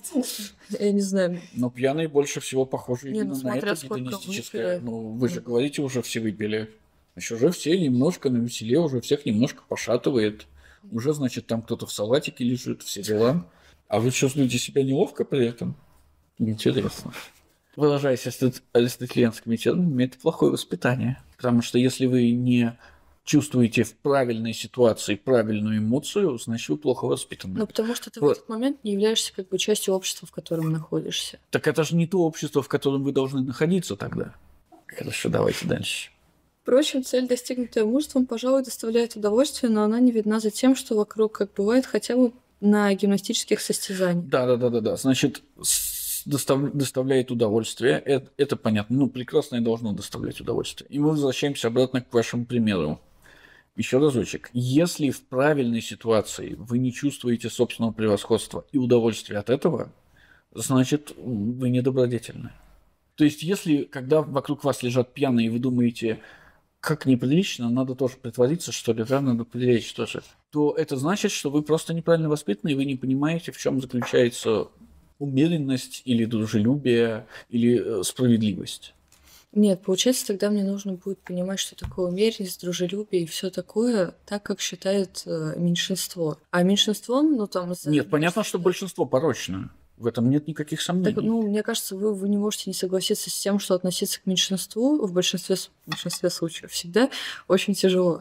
Я не знаю. Но пьяные больше всего похожи Не, ну, именно на смотря это сколько гедонистическое. выпили. Ну, вы же говорите, уже все выпили. Значит, уже все немножко навеселе, уже всех немножко пошатывает. Уже, значит, там кто-то в салатике лежит, все дела. А вы чувствуете себя неловко при этом? Интересно. Выражаясь аристотелянскими терминами, это плохое воспитание. Потому что если вы не чувствуете в правильной ситуации правильную эмоцию, значит, вы плохо воспитаны. Ну, потому что ты Вот. в этот момент не являешься как бы частью общества, в котором находишься. Так это же не то общество, в котором вы должны находиться тогда. Хорошо, давайте дальше. Впрочем, цель, достигнутая мужеством, пожалуй, доставляет удовольствие, но она не видна за тем, что вокруг, как бывает хотя бы на гимнастических состязаниях. Да, да, да, да, да. Значит, с- достав- доставляет удовольствие. Это, это понятно. Ну, прекрасное должно доставлять удовольствие. И мы возвращаемся обратно к вашему примеру. Еще разочек. Если в правильной ситуации вы не чувствуете собственного превосходства и удовольствия от этого, значит, вы недобродетельны. То есть, если, когда вокруг вас лежат пьяные, и вы думаете, как неприлично, надо тоже притвориться, что ли, да, надо прилечь тоже, то это значит, что вы просто неправильно воспитаны, и вы не понимаете, в чем заключается умеренность или дружелюбие, или э, справедливость. Нет, получается, тогда мне нужно будет понимать, что такое умеренность, дружелюбие и все такое, так, как считает э, меньшинство. А меньшинством, ну там... за- Нет, понятно, что большинство порочно. В этом нет никаких сомнений. Так, ну, мне кажется, вы, вы не можете не согласиться с тем, что относиться к меньшинству в большинстве, с- в большинстве случаев всегда очень тяжело.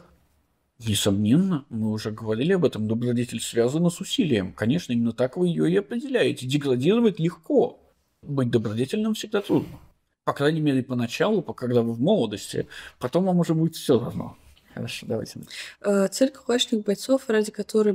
Несомненно, мы уже говорили об этом, добродетель связана с усилием. Конечно, именно так вы ее и определяете. Деградировать легко. Быть добродетельным всегда трудно. По крайней мере, поначалу, по- когда вы в молодости, потом вам уже будет все равно. Хорошо, давайте. Э, Цель кулачных бойцов, ради которой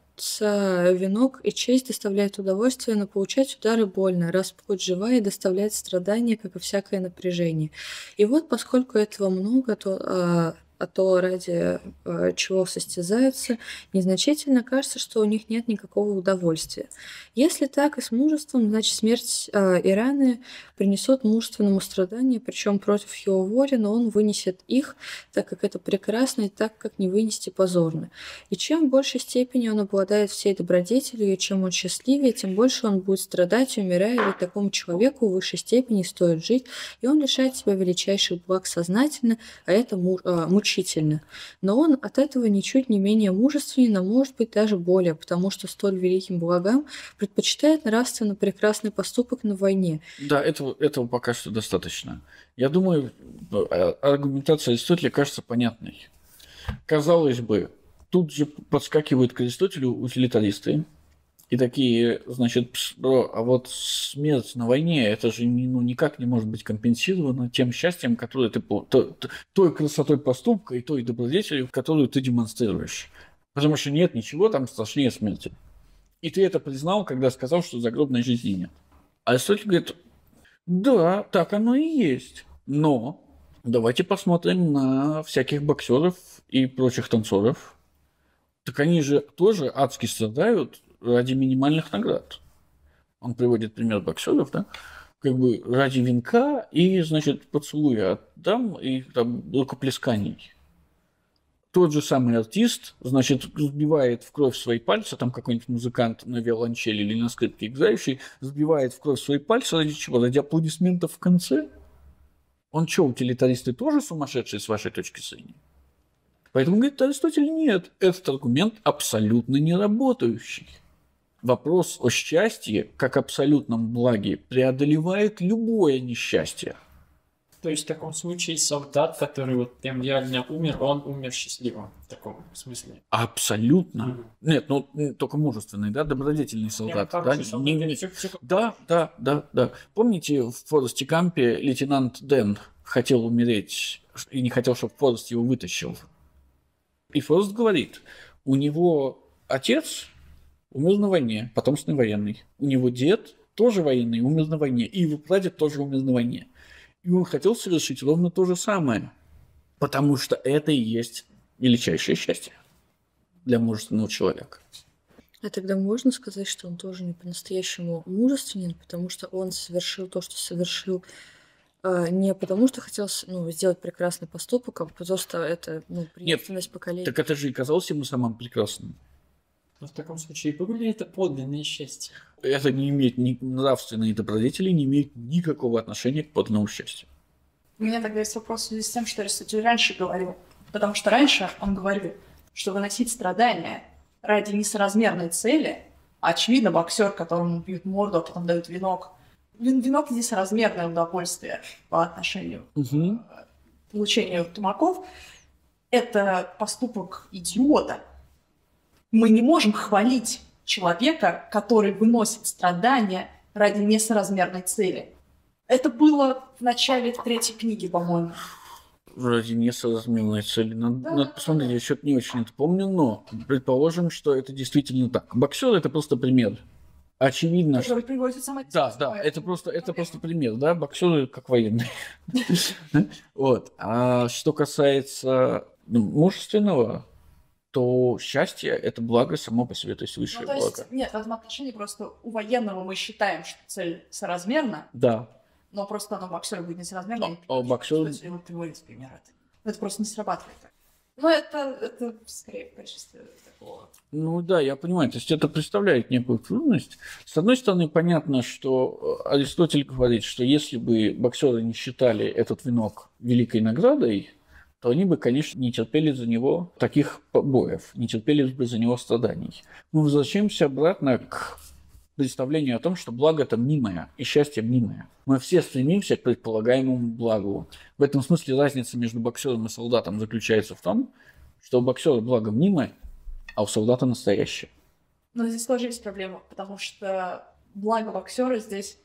бьются венок и честь, доставляет удовольствие, но получать удары больно, раз плоть живая и доставляет страдания, как и всякое напряжение. И вот, поскольку этого много, то, а, а то ради а, чего состязаются, незначительно кажется, что у них нет никакого удовольствия. Если так и с мужеством, значит смерть а, и раны принесут мужественному страдания, причем против его воли, но он вынесет их, так как это прекрасно, и так как не вынести позорно. И чем в большей степени он обладает всей добродетелью, и чем он счастливее, тем больше он будет страдать, умирая, ведь такому человеку в высшей степени стоит жить, и он лишает себя величайших благ сознательно, а это му- а, мучительно. Но он от этого ничуть не менее мужественен, а может быть даже более, потому что столь великим благам предпочитает нравственно прекрасный поступок на войне. Да, этого, этого пока что достаточно. Я думаю, э, аргументация Аристотеля кажется понятной. Казалось бы, тут же подскакивают к Аристотелю утилитаристы и такие, значит, «Пс, бро, а вот смерть на войне, это же ни- ну, никак не может быть компенсировано тем счастьем, которое ты, по- то- то- той красотой поступка и той добродетелью, которую ты демонстрируешь. Потому что нет ничего там страшнее смерти. И ты это признал, когда сказал, что загробной жизни нет. А Аристотель говорит, да, так оно и есть. Но давайте посмотрим на всяких боксеров и прочих танцоров. Так они же тоже адски страдают ради минимальных наград. Он приводит пример боксеров, да? Как бы ради венка и, значит, поцелуя от дам и там рукоплесканий. Тот же самый артист, значит, сбивает в кровь свои пальцы, там какой-нибудь музыкант на виолончели или на скрипке играющий, сбивает в кровь свои пальцы ради чего? Ради аплодисментов в конце? Он что, утилитаристы тоже сумасшедшие с вашей точки зрения? Поэтому, говорит Аристотель, нет, этот аргумент абсолютно не работающий. Вопрос о счастье, как абсолютном благе, преодолевает любое несчастье. То есть в таком случае солдат, который вот прям реально умер, он умер счастливым в таком смысле. Абсолютно. Мгм. Нет, ну м, только мужественный, да, добродетельный солдат. Прям Да, хороший солдат, не- не- всё- всё как- да, да, да, да. Помните, в Форесте Кампе лейтенант Дэн хотел умереть и не хотел, чтобы Форест его вытащил. И Форест говорит, у него отец умер на войне, потомственный военный. У него дед тоже военный, умер на войне. И его прадед тоже умер на войне. И он хотел совершить ровно то же самое. Потому что это и есть величайшее счастье для мужественного человека. А тогда можно сказать, что он тоже не по-настоящему мужественен, потому что он совершил то, что совершил, а, не потому что хотел с- ну, сделать прекрасный поступок, а потому что это ну, преемственность поколений. Так это же и казалось ему самым прекрасным. Но в таком случае, было ли это подлинное счастье? Это не имеет ни нравственные добродетели, не имеет никакого отношения к подлинному счастью. У меня тогда есть вопрос в связи с тем, что Аристотель раньше говорил Потому что раньше он говорил, что выносить страдания ради несоразмерной цели, очевидно, боксер, которому бьют морду, а потом дают венок, венок несоразмерное удовольствие по отношению Угу. к получению тумаков, это поступок идиота. Мы не можем хвалить человека, который выносит страдания ради несоразмерной цели. Это было в начале третьей книги, по-моему. Вроде несоразмерной цели. Надо, Да, надо да, посмотреть, я что-то не очень это помню, но предположим, что это действительно так. Боксер это просто пример. Очевидно, что... Который приводит сама Да, да, это просто, это просто пример, да, боксеры как военные. Вот. А что касается ну, мужественного, то счастье – это благо само по себе, то есть Ну, высшее то есть, благо. нет, в этом отношении просто у военного мы считаем, что цель соразмерна, Да. но просто на боксера будет несоразмерно. А- а у боксера- Что его приводит в пример это. Это просто не срабатывает так. Но это, это скорее в качестве такого. Ну да, я понимаю. То есть это представляет некую трудность. С одной стороны, понятно, что Аристотель говорит, что если бы боксеры не считали этот венок великой наградой, то они бы, конечно, не терпели за него таких побоев, не терпели бы за него страданий. Мы возвращаемся обратно к представлению о том, что благо – это мнимое, и счастье – мнимое. Мы все стремимся к предполагаемому благу. В этом смысле разница между боксером и солдатом заключается в том, что у боксера благо мнимое, а у солдата настоящее. Но здесь тоже есть проблема, потому что благо боксера здесь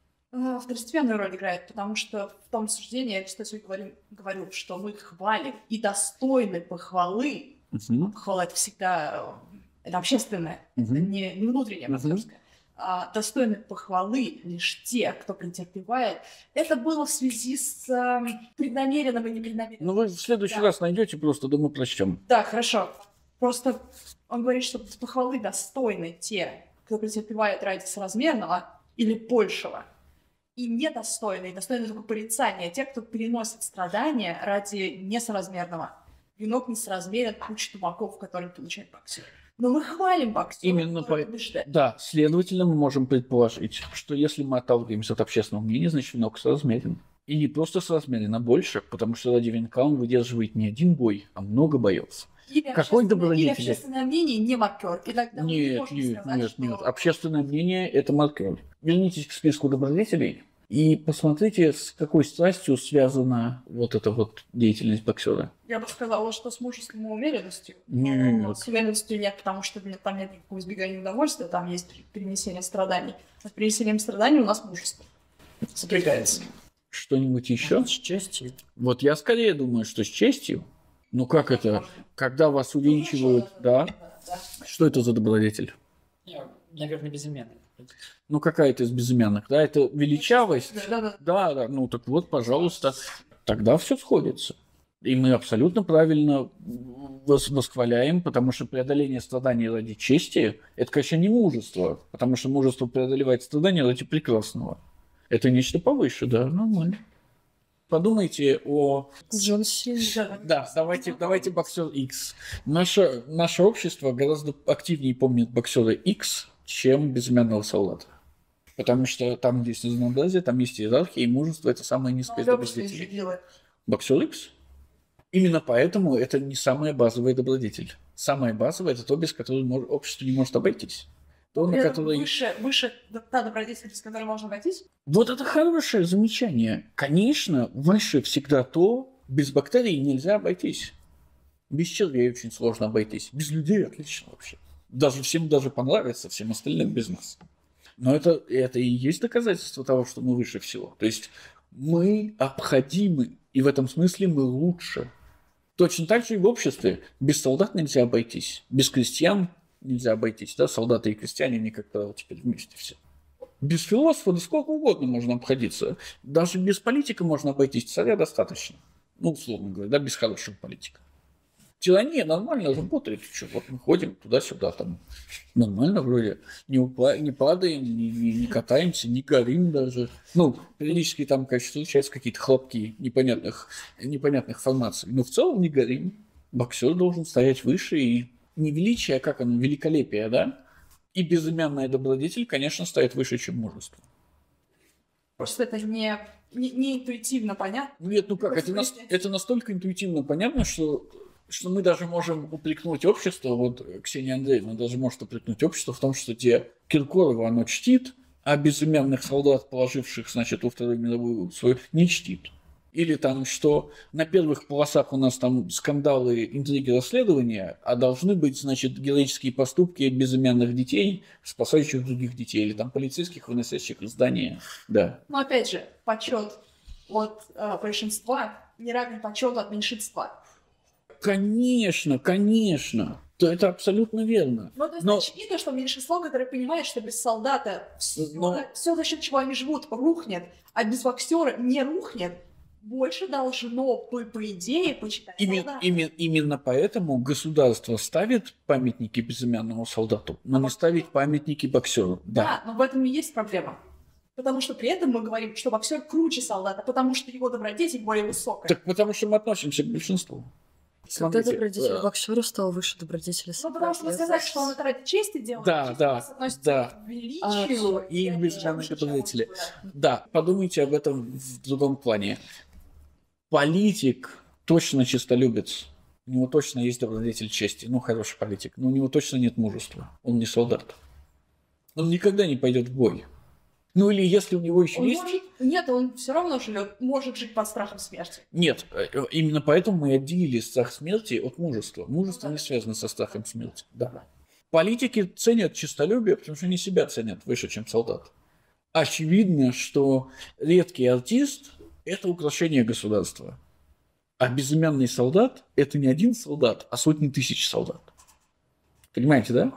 э, второстепенную роль играет, потому что в том суждении Аристотель говорил, говорил, что мы хвалим и достойны похвалы. Мгм. Похвала — это всегда э, это общественное, это Мгм. не, не внутреннее, Мгм. боксерское. А, достойны похвалы лишь те, кто претерпевает. Это было в связи с э, преднамеренным и непреднамеренным. Ну вы в следующий Да. раз найдете просто, да мы прочтем. Да, хорошо. Просто он говорит, что похвалы достойны те, кто претерпевает ради соразмерного или большего, и недостойны, и достойны только порицания те, кто переносит страдания ради несоразмерного. Венок несоразмерен куча тумаков, которые получает боксер. Но мы хвалим боксера, Именно который по- побеждает. Да, следовательно, мы можем предположить, что если мы отталкиваемся от общественного мнения, значит венок соразмерен. И не просто соразмерен, а больше, потому что ради венка он выдерживает не один бой, а много боев. Или Какой общественное- добродетели? Или общественное мнение не маркер. И тогда мы не Нет, можем нет, сказать, нет, что- нет. Общественное мнение – это маркер. Вернитесь к списку добродетелей и посмотрите, с какой страстью связана вот эта вот деятельность боксера. Я бы сказала, что с мужеством и умеренностью. Нет. Но с умеренностью нет, потому что нет- там нет никакого избегания удовольствия, там есть перенесение страданий. А с перенесением страданий у нас мужество сопрягается. Что-нибудь еще? С честью. Вот я скорее думаю, что с честью. Ну как это? Когда вас увенчивают, да? Что это за добродетель? Я, наверное, безымянный. Ну какая-то из безымянных, да? Это величавость. Да, да. Да, да, ну так вот, пожалуйста, тогда все сходится. И мы абсолютно правильно вос- восхваляем, потому что преодоление страданий ради чести – это, конечно, не мужество, потому что мужество преодолевает страдания ради прекрасного. Это нечто повыше, да, нормально. Подумайте о... Джон Сина. Да, Да, давайте, давайте боксер X. Наше, наше общество гораздо активнее помнит боксера X, чем безымянного солдата. Потому что там есть разнообразие, там есть иерархия, и мужество – это самое низкое из добродетелей. делает. Боксер X? Именно поэтому это не самая базовая добродетель. Самая базовая – это то, без которой мож- общество не может обойтись. То, на которое... Выше, выше та добродетель, с которой можно обойтись. Вот это хорошее замечание. Конечно, выше всегда то, без бактерий нельзя обойтись. Без червей очень сложно обойтись. Без людей отлично вообще. Даже всем даже понравится, всем остальным без нас. Но это, это и есть доказательство того, что мы выше всего. То есть мы обходимы, и в этом смысле мы лучше. Точно так же и в обществе. Без солдат нельзя обойтись. Без крестьян нельзя обойтись. Да? Солдаты и крестьяне, они, как правило, теперь вместе все. Без философа да сколько угодно можно обходиться. Даже без политика можно обойтись. Царя достаточно. Ну, условно говоря, да, без хорошего политика. Тирания нормально работает. Что, вот мы ходим туда-сюда, там нормально вроде. Не, упа- не падаем, не, не- не катаемся, не горим даже. Ну, периодически там, конечно, случаются какие-то хлопки непонятных, непонятных формаций. Но в целом не горим. Боксер должен стоять выше и не величие, а как оно, великолепие, да? И безымянная добродетель, конечно, стоит выше, чем мужество. Просто это не, не, не интуитивно понятно. Нет, ну как, это, нас, это настолько интуитивно понятно, что, что мы даже можем упрекнуть общество, вот Ксения Андреевна даже может упрекнуть общество в том, что те Киркорова оно чтит, а безымянных солдат, положивших, значит, во Вторую мировую свою, не чтит. Или там, что на первых полосах у нас там скандалы, интриги, расследования, а должны быть, значит, героические поступки безымянных детей, спасающих других детей, или там полицейских, выносящих из здания. Да. Но опять же, почет от э, большинства не равен почету от меньшинства. Конечно, конечно. То это абсолютно верно. Ну, то есть Но... очевидно, что меньшинство, которое понимает, что без солдата все, Но... все, за счет чего они живут, рухнет, а без боксера не рухнет, больше должно бы, по идее, почитать Именно, именно, именно поэтому государство ставит памятники безымянному солдату, но не ставит памятники боксеру. Да. Да, но в этом и есть проблема. Потому что при этом мы говорим, что боксер круче солдата, потому что его добродетель более высокая. Так потому что мы относимся к большинству. Когда добродетель боксера стал выше добродетели солдата. Ну, потому что сказать, что он это ради чести делает, да, да, относится да. к величию. А, и безымянные добродетели. Да, подумайте об этом в другом плане. Политик точно честолюбец. У него точно есть добродетель чести. Ну, хороший политик. Но у него точно нет мужества. Он не солдат. Он никогда не пойдет в бой. Ну, или если у него еще он есть... Может... Нет, он все равно живет, может жить под страхом смерти. Нет, именно поэтому мы отделили страх смерти от мужества. Мужество не связано со страхом смерти. Да. Политики ценят честолюбие, потому что они себя ценят выше, чем солдат. Очевидно, что редкий артист – это украшение государства. А безымянный солдат – это не один солдат, а сотни тысяч солдат. Понимаете, да?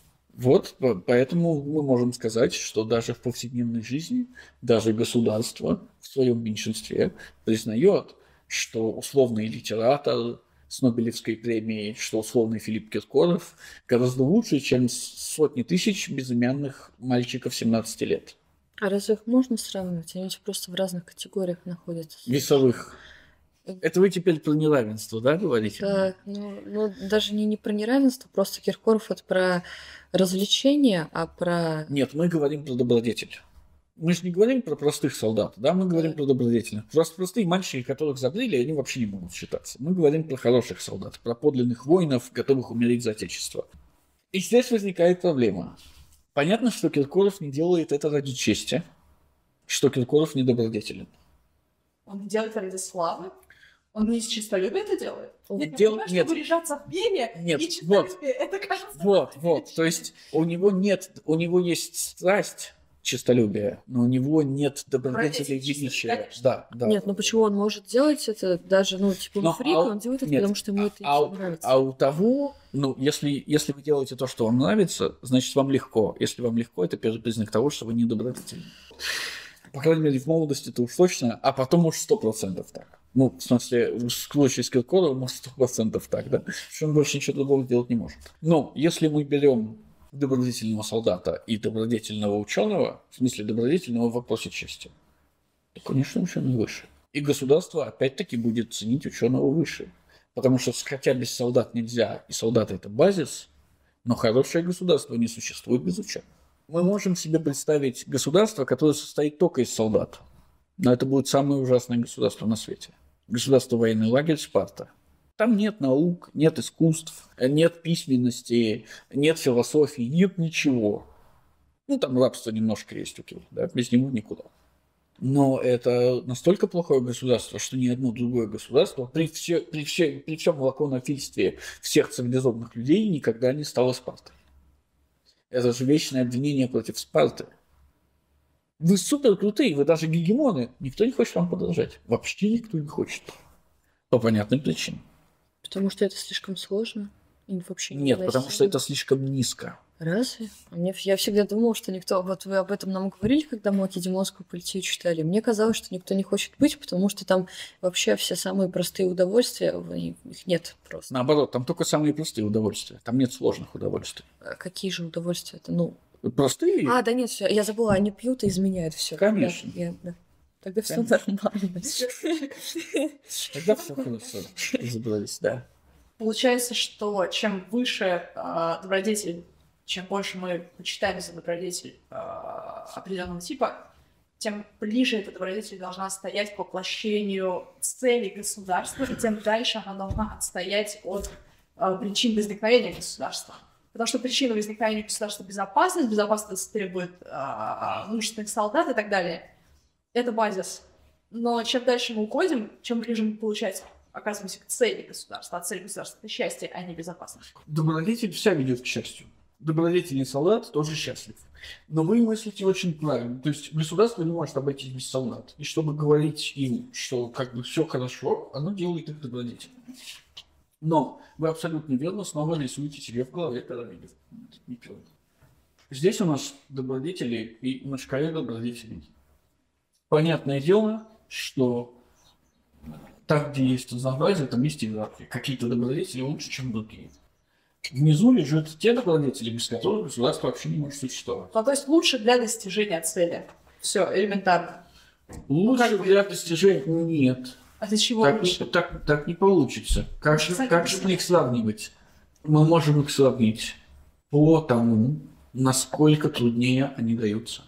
Вот, поэтому мы можем сказать, что даже в повседневной жизни, даже государство в своем меньшинстве признает, что условный литератор с Нобелевской премией, что условный Филипп Киркоров гораздо лучше, чем сотни тысяч безымянных мальчиков семнадцати лет. А разве их можно сравнивать? Они просто в разных категориях находятся. Весовых. Это вы теперь про неравенство, да, говорите? Да, ну, ну даже не, не про неравенство, просто Киркоров это про развлечение, а про... Нет, мы говорим про добродетель. Мы же не говорим про простых солдат, да, мы говорим да. про добродетельных. Просто простые мальчики, которых забрили, они вообще не могут считаться. Мы говорим про хороших солдат, про подлинных воинов, готовых умереть за отечество. И здесь возникает проблема. Понятно, что Киркоров не делает это ради чести, что Киркоров не добродетелен. Он не делает ради славы. Он не из честолюбия это делает? Нет, Дел... я понимаю, нет. Что выряжаться в пене нет. и честолюбие, вот. Это кажется... Вот, вот, то есть у него нет, у него есть страсть честолюбия, но у него нет добродетели величия. Да, да. Нет, ну почему он может делать это, даже, ну, типа, он фрик, а, он делает это, нет, потому что ему это а, нравится. А у того, ну, если, если вы делаете то, что вам нравится, значит, вам легко. Если вам легко, это первый признак того, что вы не добродетельны. По крайней мере, в молодости это уж точно, а потом уж сто процентов так. Ну, в смысле, в случае с Киркоровым, может, сто процентов так, да? Что он больше ничего другого делать не может. Но если мы берем добродетельного солдата и добродетельного ученого, в смысле добродетельного в вопросе чести, то, конечно, ученый выше. И государство, опять-таки, будет ценить ученого выше. Потому что, хотя без солдат нельзя, и солдаты – это базис, но хорошее государство не существует без ученых. Мы можем себе представить государство, которое состоит только из солдат. Но это будет самое ужасное государство на свете. Государство военный лагерь Спарта. Там нет наук, нет искусств, нет письменности, нет философии, нет ничего. Ну, там рабство немножко есть, окей, да, без него никуда. Но это настолько плохое государство, что ни одно другое государство при, все, при, все, при всем лаконофильстве всех цивилизованных людей никогда не стало Спартой. Это же вечное обвинение против Спарты. Вы супер крутые, вы даже гегемоны. Никто не хочет вам подражать. Вообще никто не хочет. По понятным причинам. Потому что это слишком сложно? И вообще не Нет, потому что это слишком низко. Разве? Мне, я всегда думала, что никто... Вот вы об этом нам говорили, когда мы Македонскую политию читали. Мне казалось, что никто не хочет быть, потому что там вообще все самые простые удовольствия, их нет просто. Наоборот, там только самые простые удовольствия. Там нет сложных удовольствий. А какие же удовольствия? Это, ну... Простые? А, да нет, все, я забыла, они пьют и изменяют все. Конечно. Да, я, да. Тогда все нормально. Тогда все хорошо. Разобрались, да. Получается, что чем выше э, добродетель, чем больше мы почитаем за добродетель э, определенного типа, тем ближе эта добродетель должна стоять к воплощению целей государства, и тем дальше она должна отстоять от э, причин возникновения государства. Потому что причина возникновения государства — безопасность, безопасность требует э, мужественных солдат и так далее. Это базис. Но чем дальше мы уходим, чем ближе мы, получается, оказываемся к цели государства. А цель государства — это счастье, а не безопасность. Добродетель вся ведет к счастью. Добродетельный солдат тоже счастлив. Но вы мыслите очень правильно. То есть государство не может обойтись без солдат. И чтобы говорить им, что как бы все хорошо, оно делает их добродетель. Но вы абсолютно верно снова рисуете себе в голове пирамиду. Здесь у нас добродетели и на шкале добродетелей. Понятное дело, что там, где есть разнообразие, там есть иерархия. Какие-то добродетели лучше, чем другие. Внизу лежат те добродетели, без которых государство вообще не может существовать. Ну, то есть лучше для достижения цели. Все, элементарно. Лучше Ну, как для достижения нет. А для чего Так, лучше? не- так, так не получится. Как же, Кстати, как же мы их сравнивать? Мы можем их сравнить по тому, насколько труднее они даются.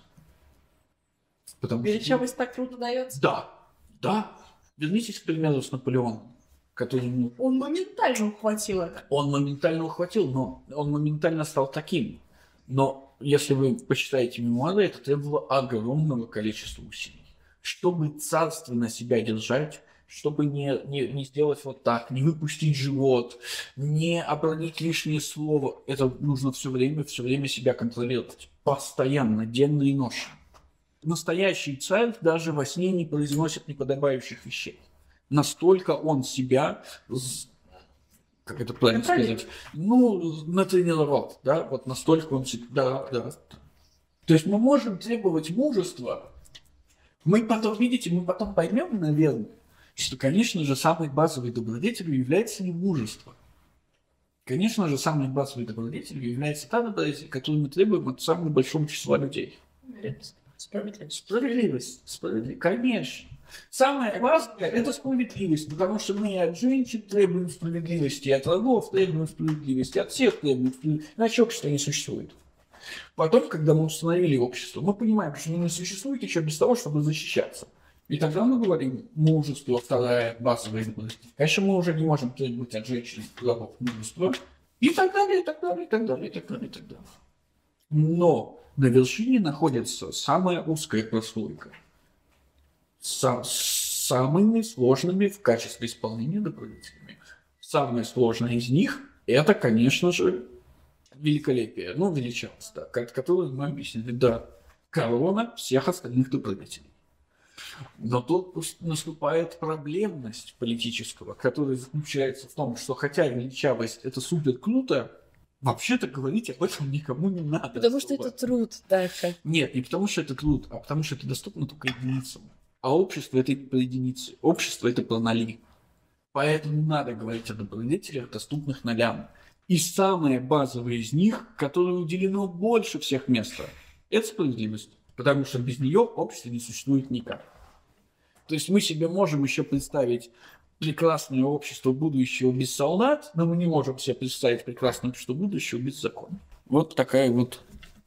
Потому что- Величавость так трудно дается. Да, да. Вернитесь, к примеру, с Наполеоном, который ну, Он моментально ухватил это. он моментально ухватил, но он моментально стал таким. Но если вы почитаете мемуары, это требовало огромного количества усилий. Чтобы царственно себя держать, чтобы не, не, не сделать вот так, не выпустить живот, не обронить лишнее слово, это нужно все время, все время себя контролировать. Постоянно, денно и ночью. Настоящий царь даже во сне не произносит неподобающих вещей. Настолько он себя, з- как это правильно Контролирует. сказать, ну, натренировал, да, вот настолько он себя, да, да. То есть мы можем требовать мужества, мы потом, видите, мы потом поймем, наверное, что, конечно же, самой базовой добродетелью является не мужество. Конечно же, самой базовой добродетелью является та добродетель, которую мы требуем от самого большого числа людей. Справедливость. Справедливость. Справедливость. Конечно. Самое важное – это справедливость, потому что мы от женщин требуем справедливости, от рабов требуем справедливости, от всех требуем справедливости. Иначе общества не существует. Потом, когда мы установили общество, мы понимаем, что оно не существует еще без того, чтобы защищаться. И тогда мы говорим, мужество, вторая базовая добродетель. Конечно, мы уже не можем требовать от женщин, рабов мужества. И так далее, и так далее, и так далее, и так далее, и так далее. Но на вершине находится самая узкая прослойка с самыми сложными в качестве исполнения добродетелями. Самое сложное из них – это, конечно же, великолепие, ну, величавость, да, ко- которую мы объяснили, да, корона всех остальных добродетелей. Но тут пос- наступает проблемность политического, которая заключается в том, что хотя величавость – это супер круто, вообще-то говорить об этом никому не надо. Потому что особо. это труд, да, как. Нет, не потому что это труд, а потому что это доступно только единицам. А общество – это не про единицы. Общество – это про ноли. Поэтому надо говорить о добродетелях, доступных нолям. И самое базовое из них, которое уделено больше всех места, это справедливость. Потому что без нее общество не существует никак. То есть мы себе можем еще представить прекрасное общество будущего без солдат, но мы не можем себе представить прекрасное общество будущего без закона. Вот такая вот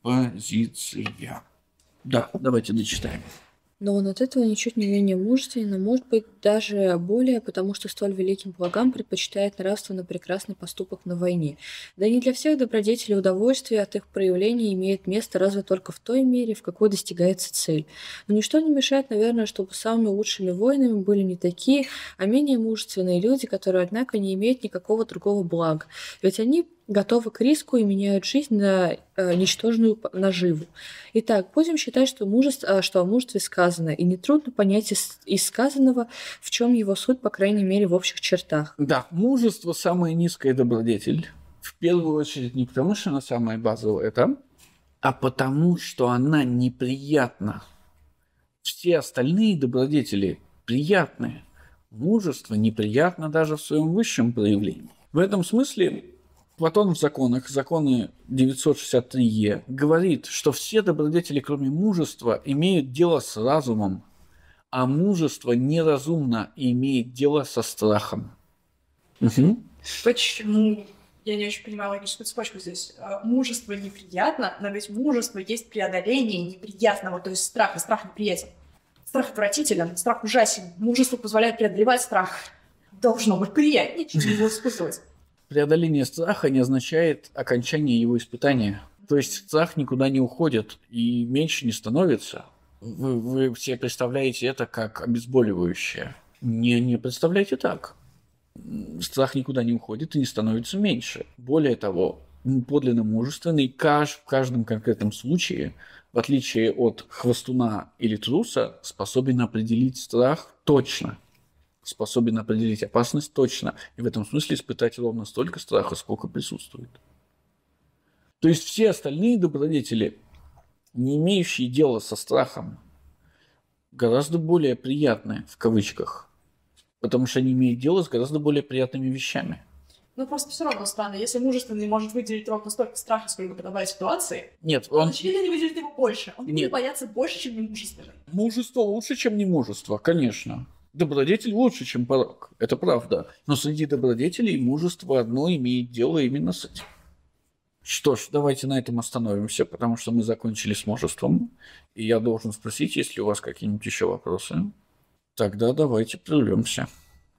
позиция. Да, давайте дочитаем. Но он от этого ничуть не менее мужественен, а может быть даже более, потому что столь великим благам предпочитает нравственно прекрасный поступок на войне. Да и не для всех добродетелей удовольствие от их проявления имеет место разве только в той мере, в какой достигается цель. Но ничто не мешает, наверное, чтобы самыми лучшими воинами были не такие, а менее мужественные люди, которые, однако, не имеют никакого другого блага. Ведь они готовы к риску и меняют жизнь на э, ничтожную п- наживу. Итак, будем считать, что, мужество, что о мужестве сказано, и нетрудно понять из, из сказанного, в чем его суть, по крайней мере, в общих чертах. Да, мужество – самая низкая добродетель. В первую очередь не потому, что она самая базовая, это, а потому, что она неприятна. Все остальные добродетели приятные. Мужество неприятно даже в своем высшем проявлении. В этом смысле Платон в законах, законы девятьсот шестьдесят три е, говорит, что все добродетели, кроме мужества, имеют дело с разумом, а мужество неразумно и имеет дело со страхом. Мгм. Почему Я не очень понимаю логическую цепочку здесь. А, Мужество неприятно, но ведь мужество есть преодоление неприятного, то есть страха. Страх неприятен. Страх отвратителен, страх ужасен. Мужество позволяет преодолевать страх. Должно быть приятнее, чем его испытывать. Преодоление страха не означает окончание его испытания. То есть страх никуда не уходит и меньше не становится. Вы, вы все представляете это как обезболивающее. Не, не представляйте так. Страх никуда не уходит и не становится меньше. Более того, подлинно мужественный в каждом конкретном случае, в отличие от хвостуна или труса, способен определить страх точно. Способен определить опасность точно. И в этом смысле испытать ровно столько страха, сколько присутствует. То есть все остальные добродетели, не имеющие дела со страхом, гораздо более приятны, в кавычках, потому что они имеют дело с гораздо более приятными вещами. Ну, просто все равно странно. Если мужественный может выделить ровно столько страха, сколько подобает ситуации, Нет, он, он... очевидно, не выделит его больше. Он Нет. будет бояться больше, чем немужественный. Мужество лучше, чем немужество, конечно. Добродетель лучше, чем порок. Это правда. Но среди добродетелей мужество одно имеет дело именно с этим. Что ж, давайте на этом остановимся, потому что мы закончили с мужеством. И я должен спросить, есть ли у вас какие-нибудь еще вопросы. Тогда давайте прервемся.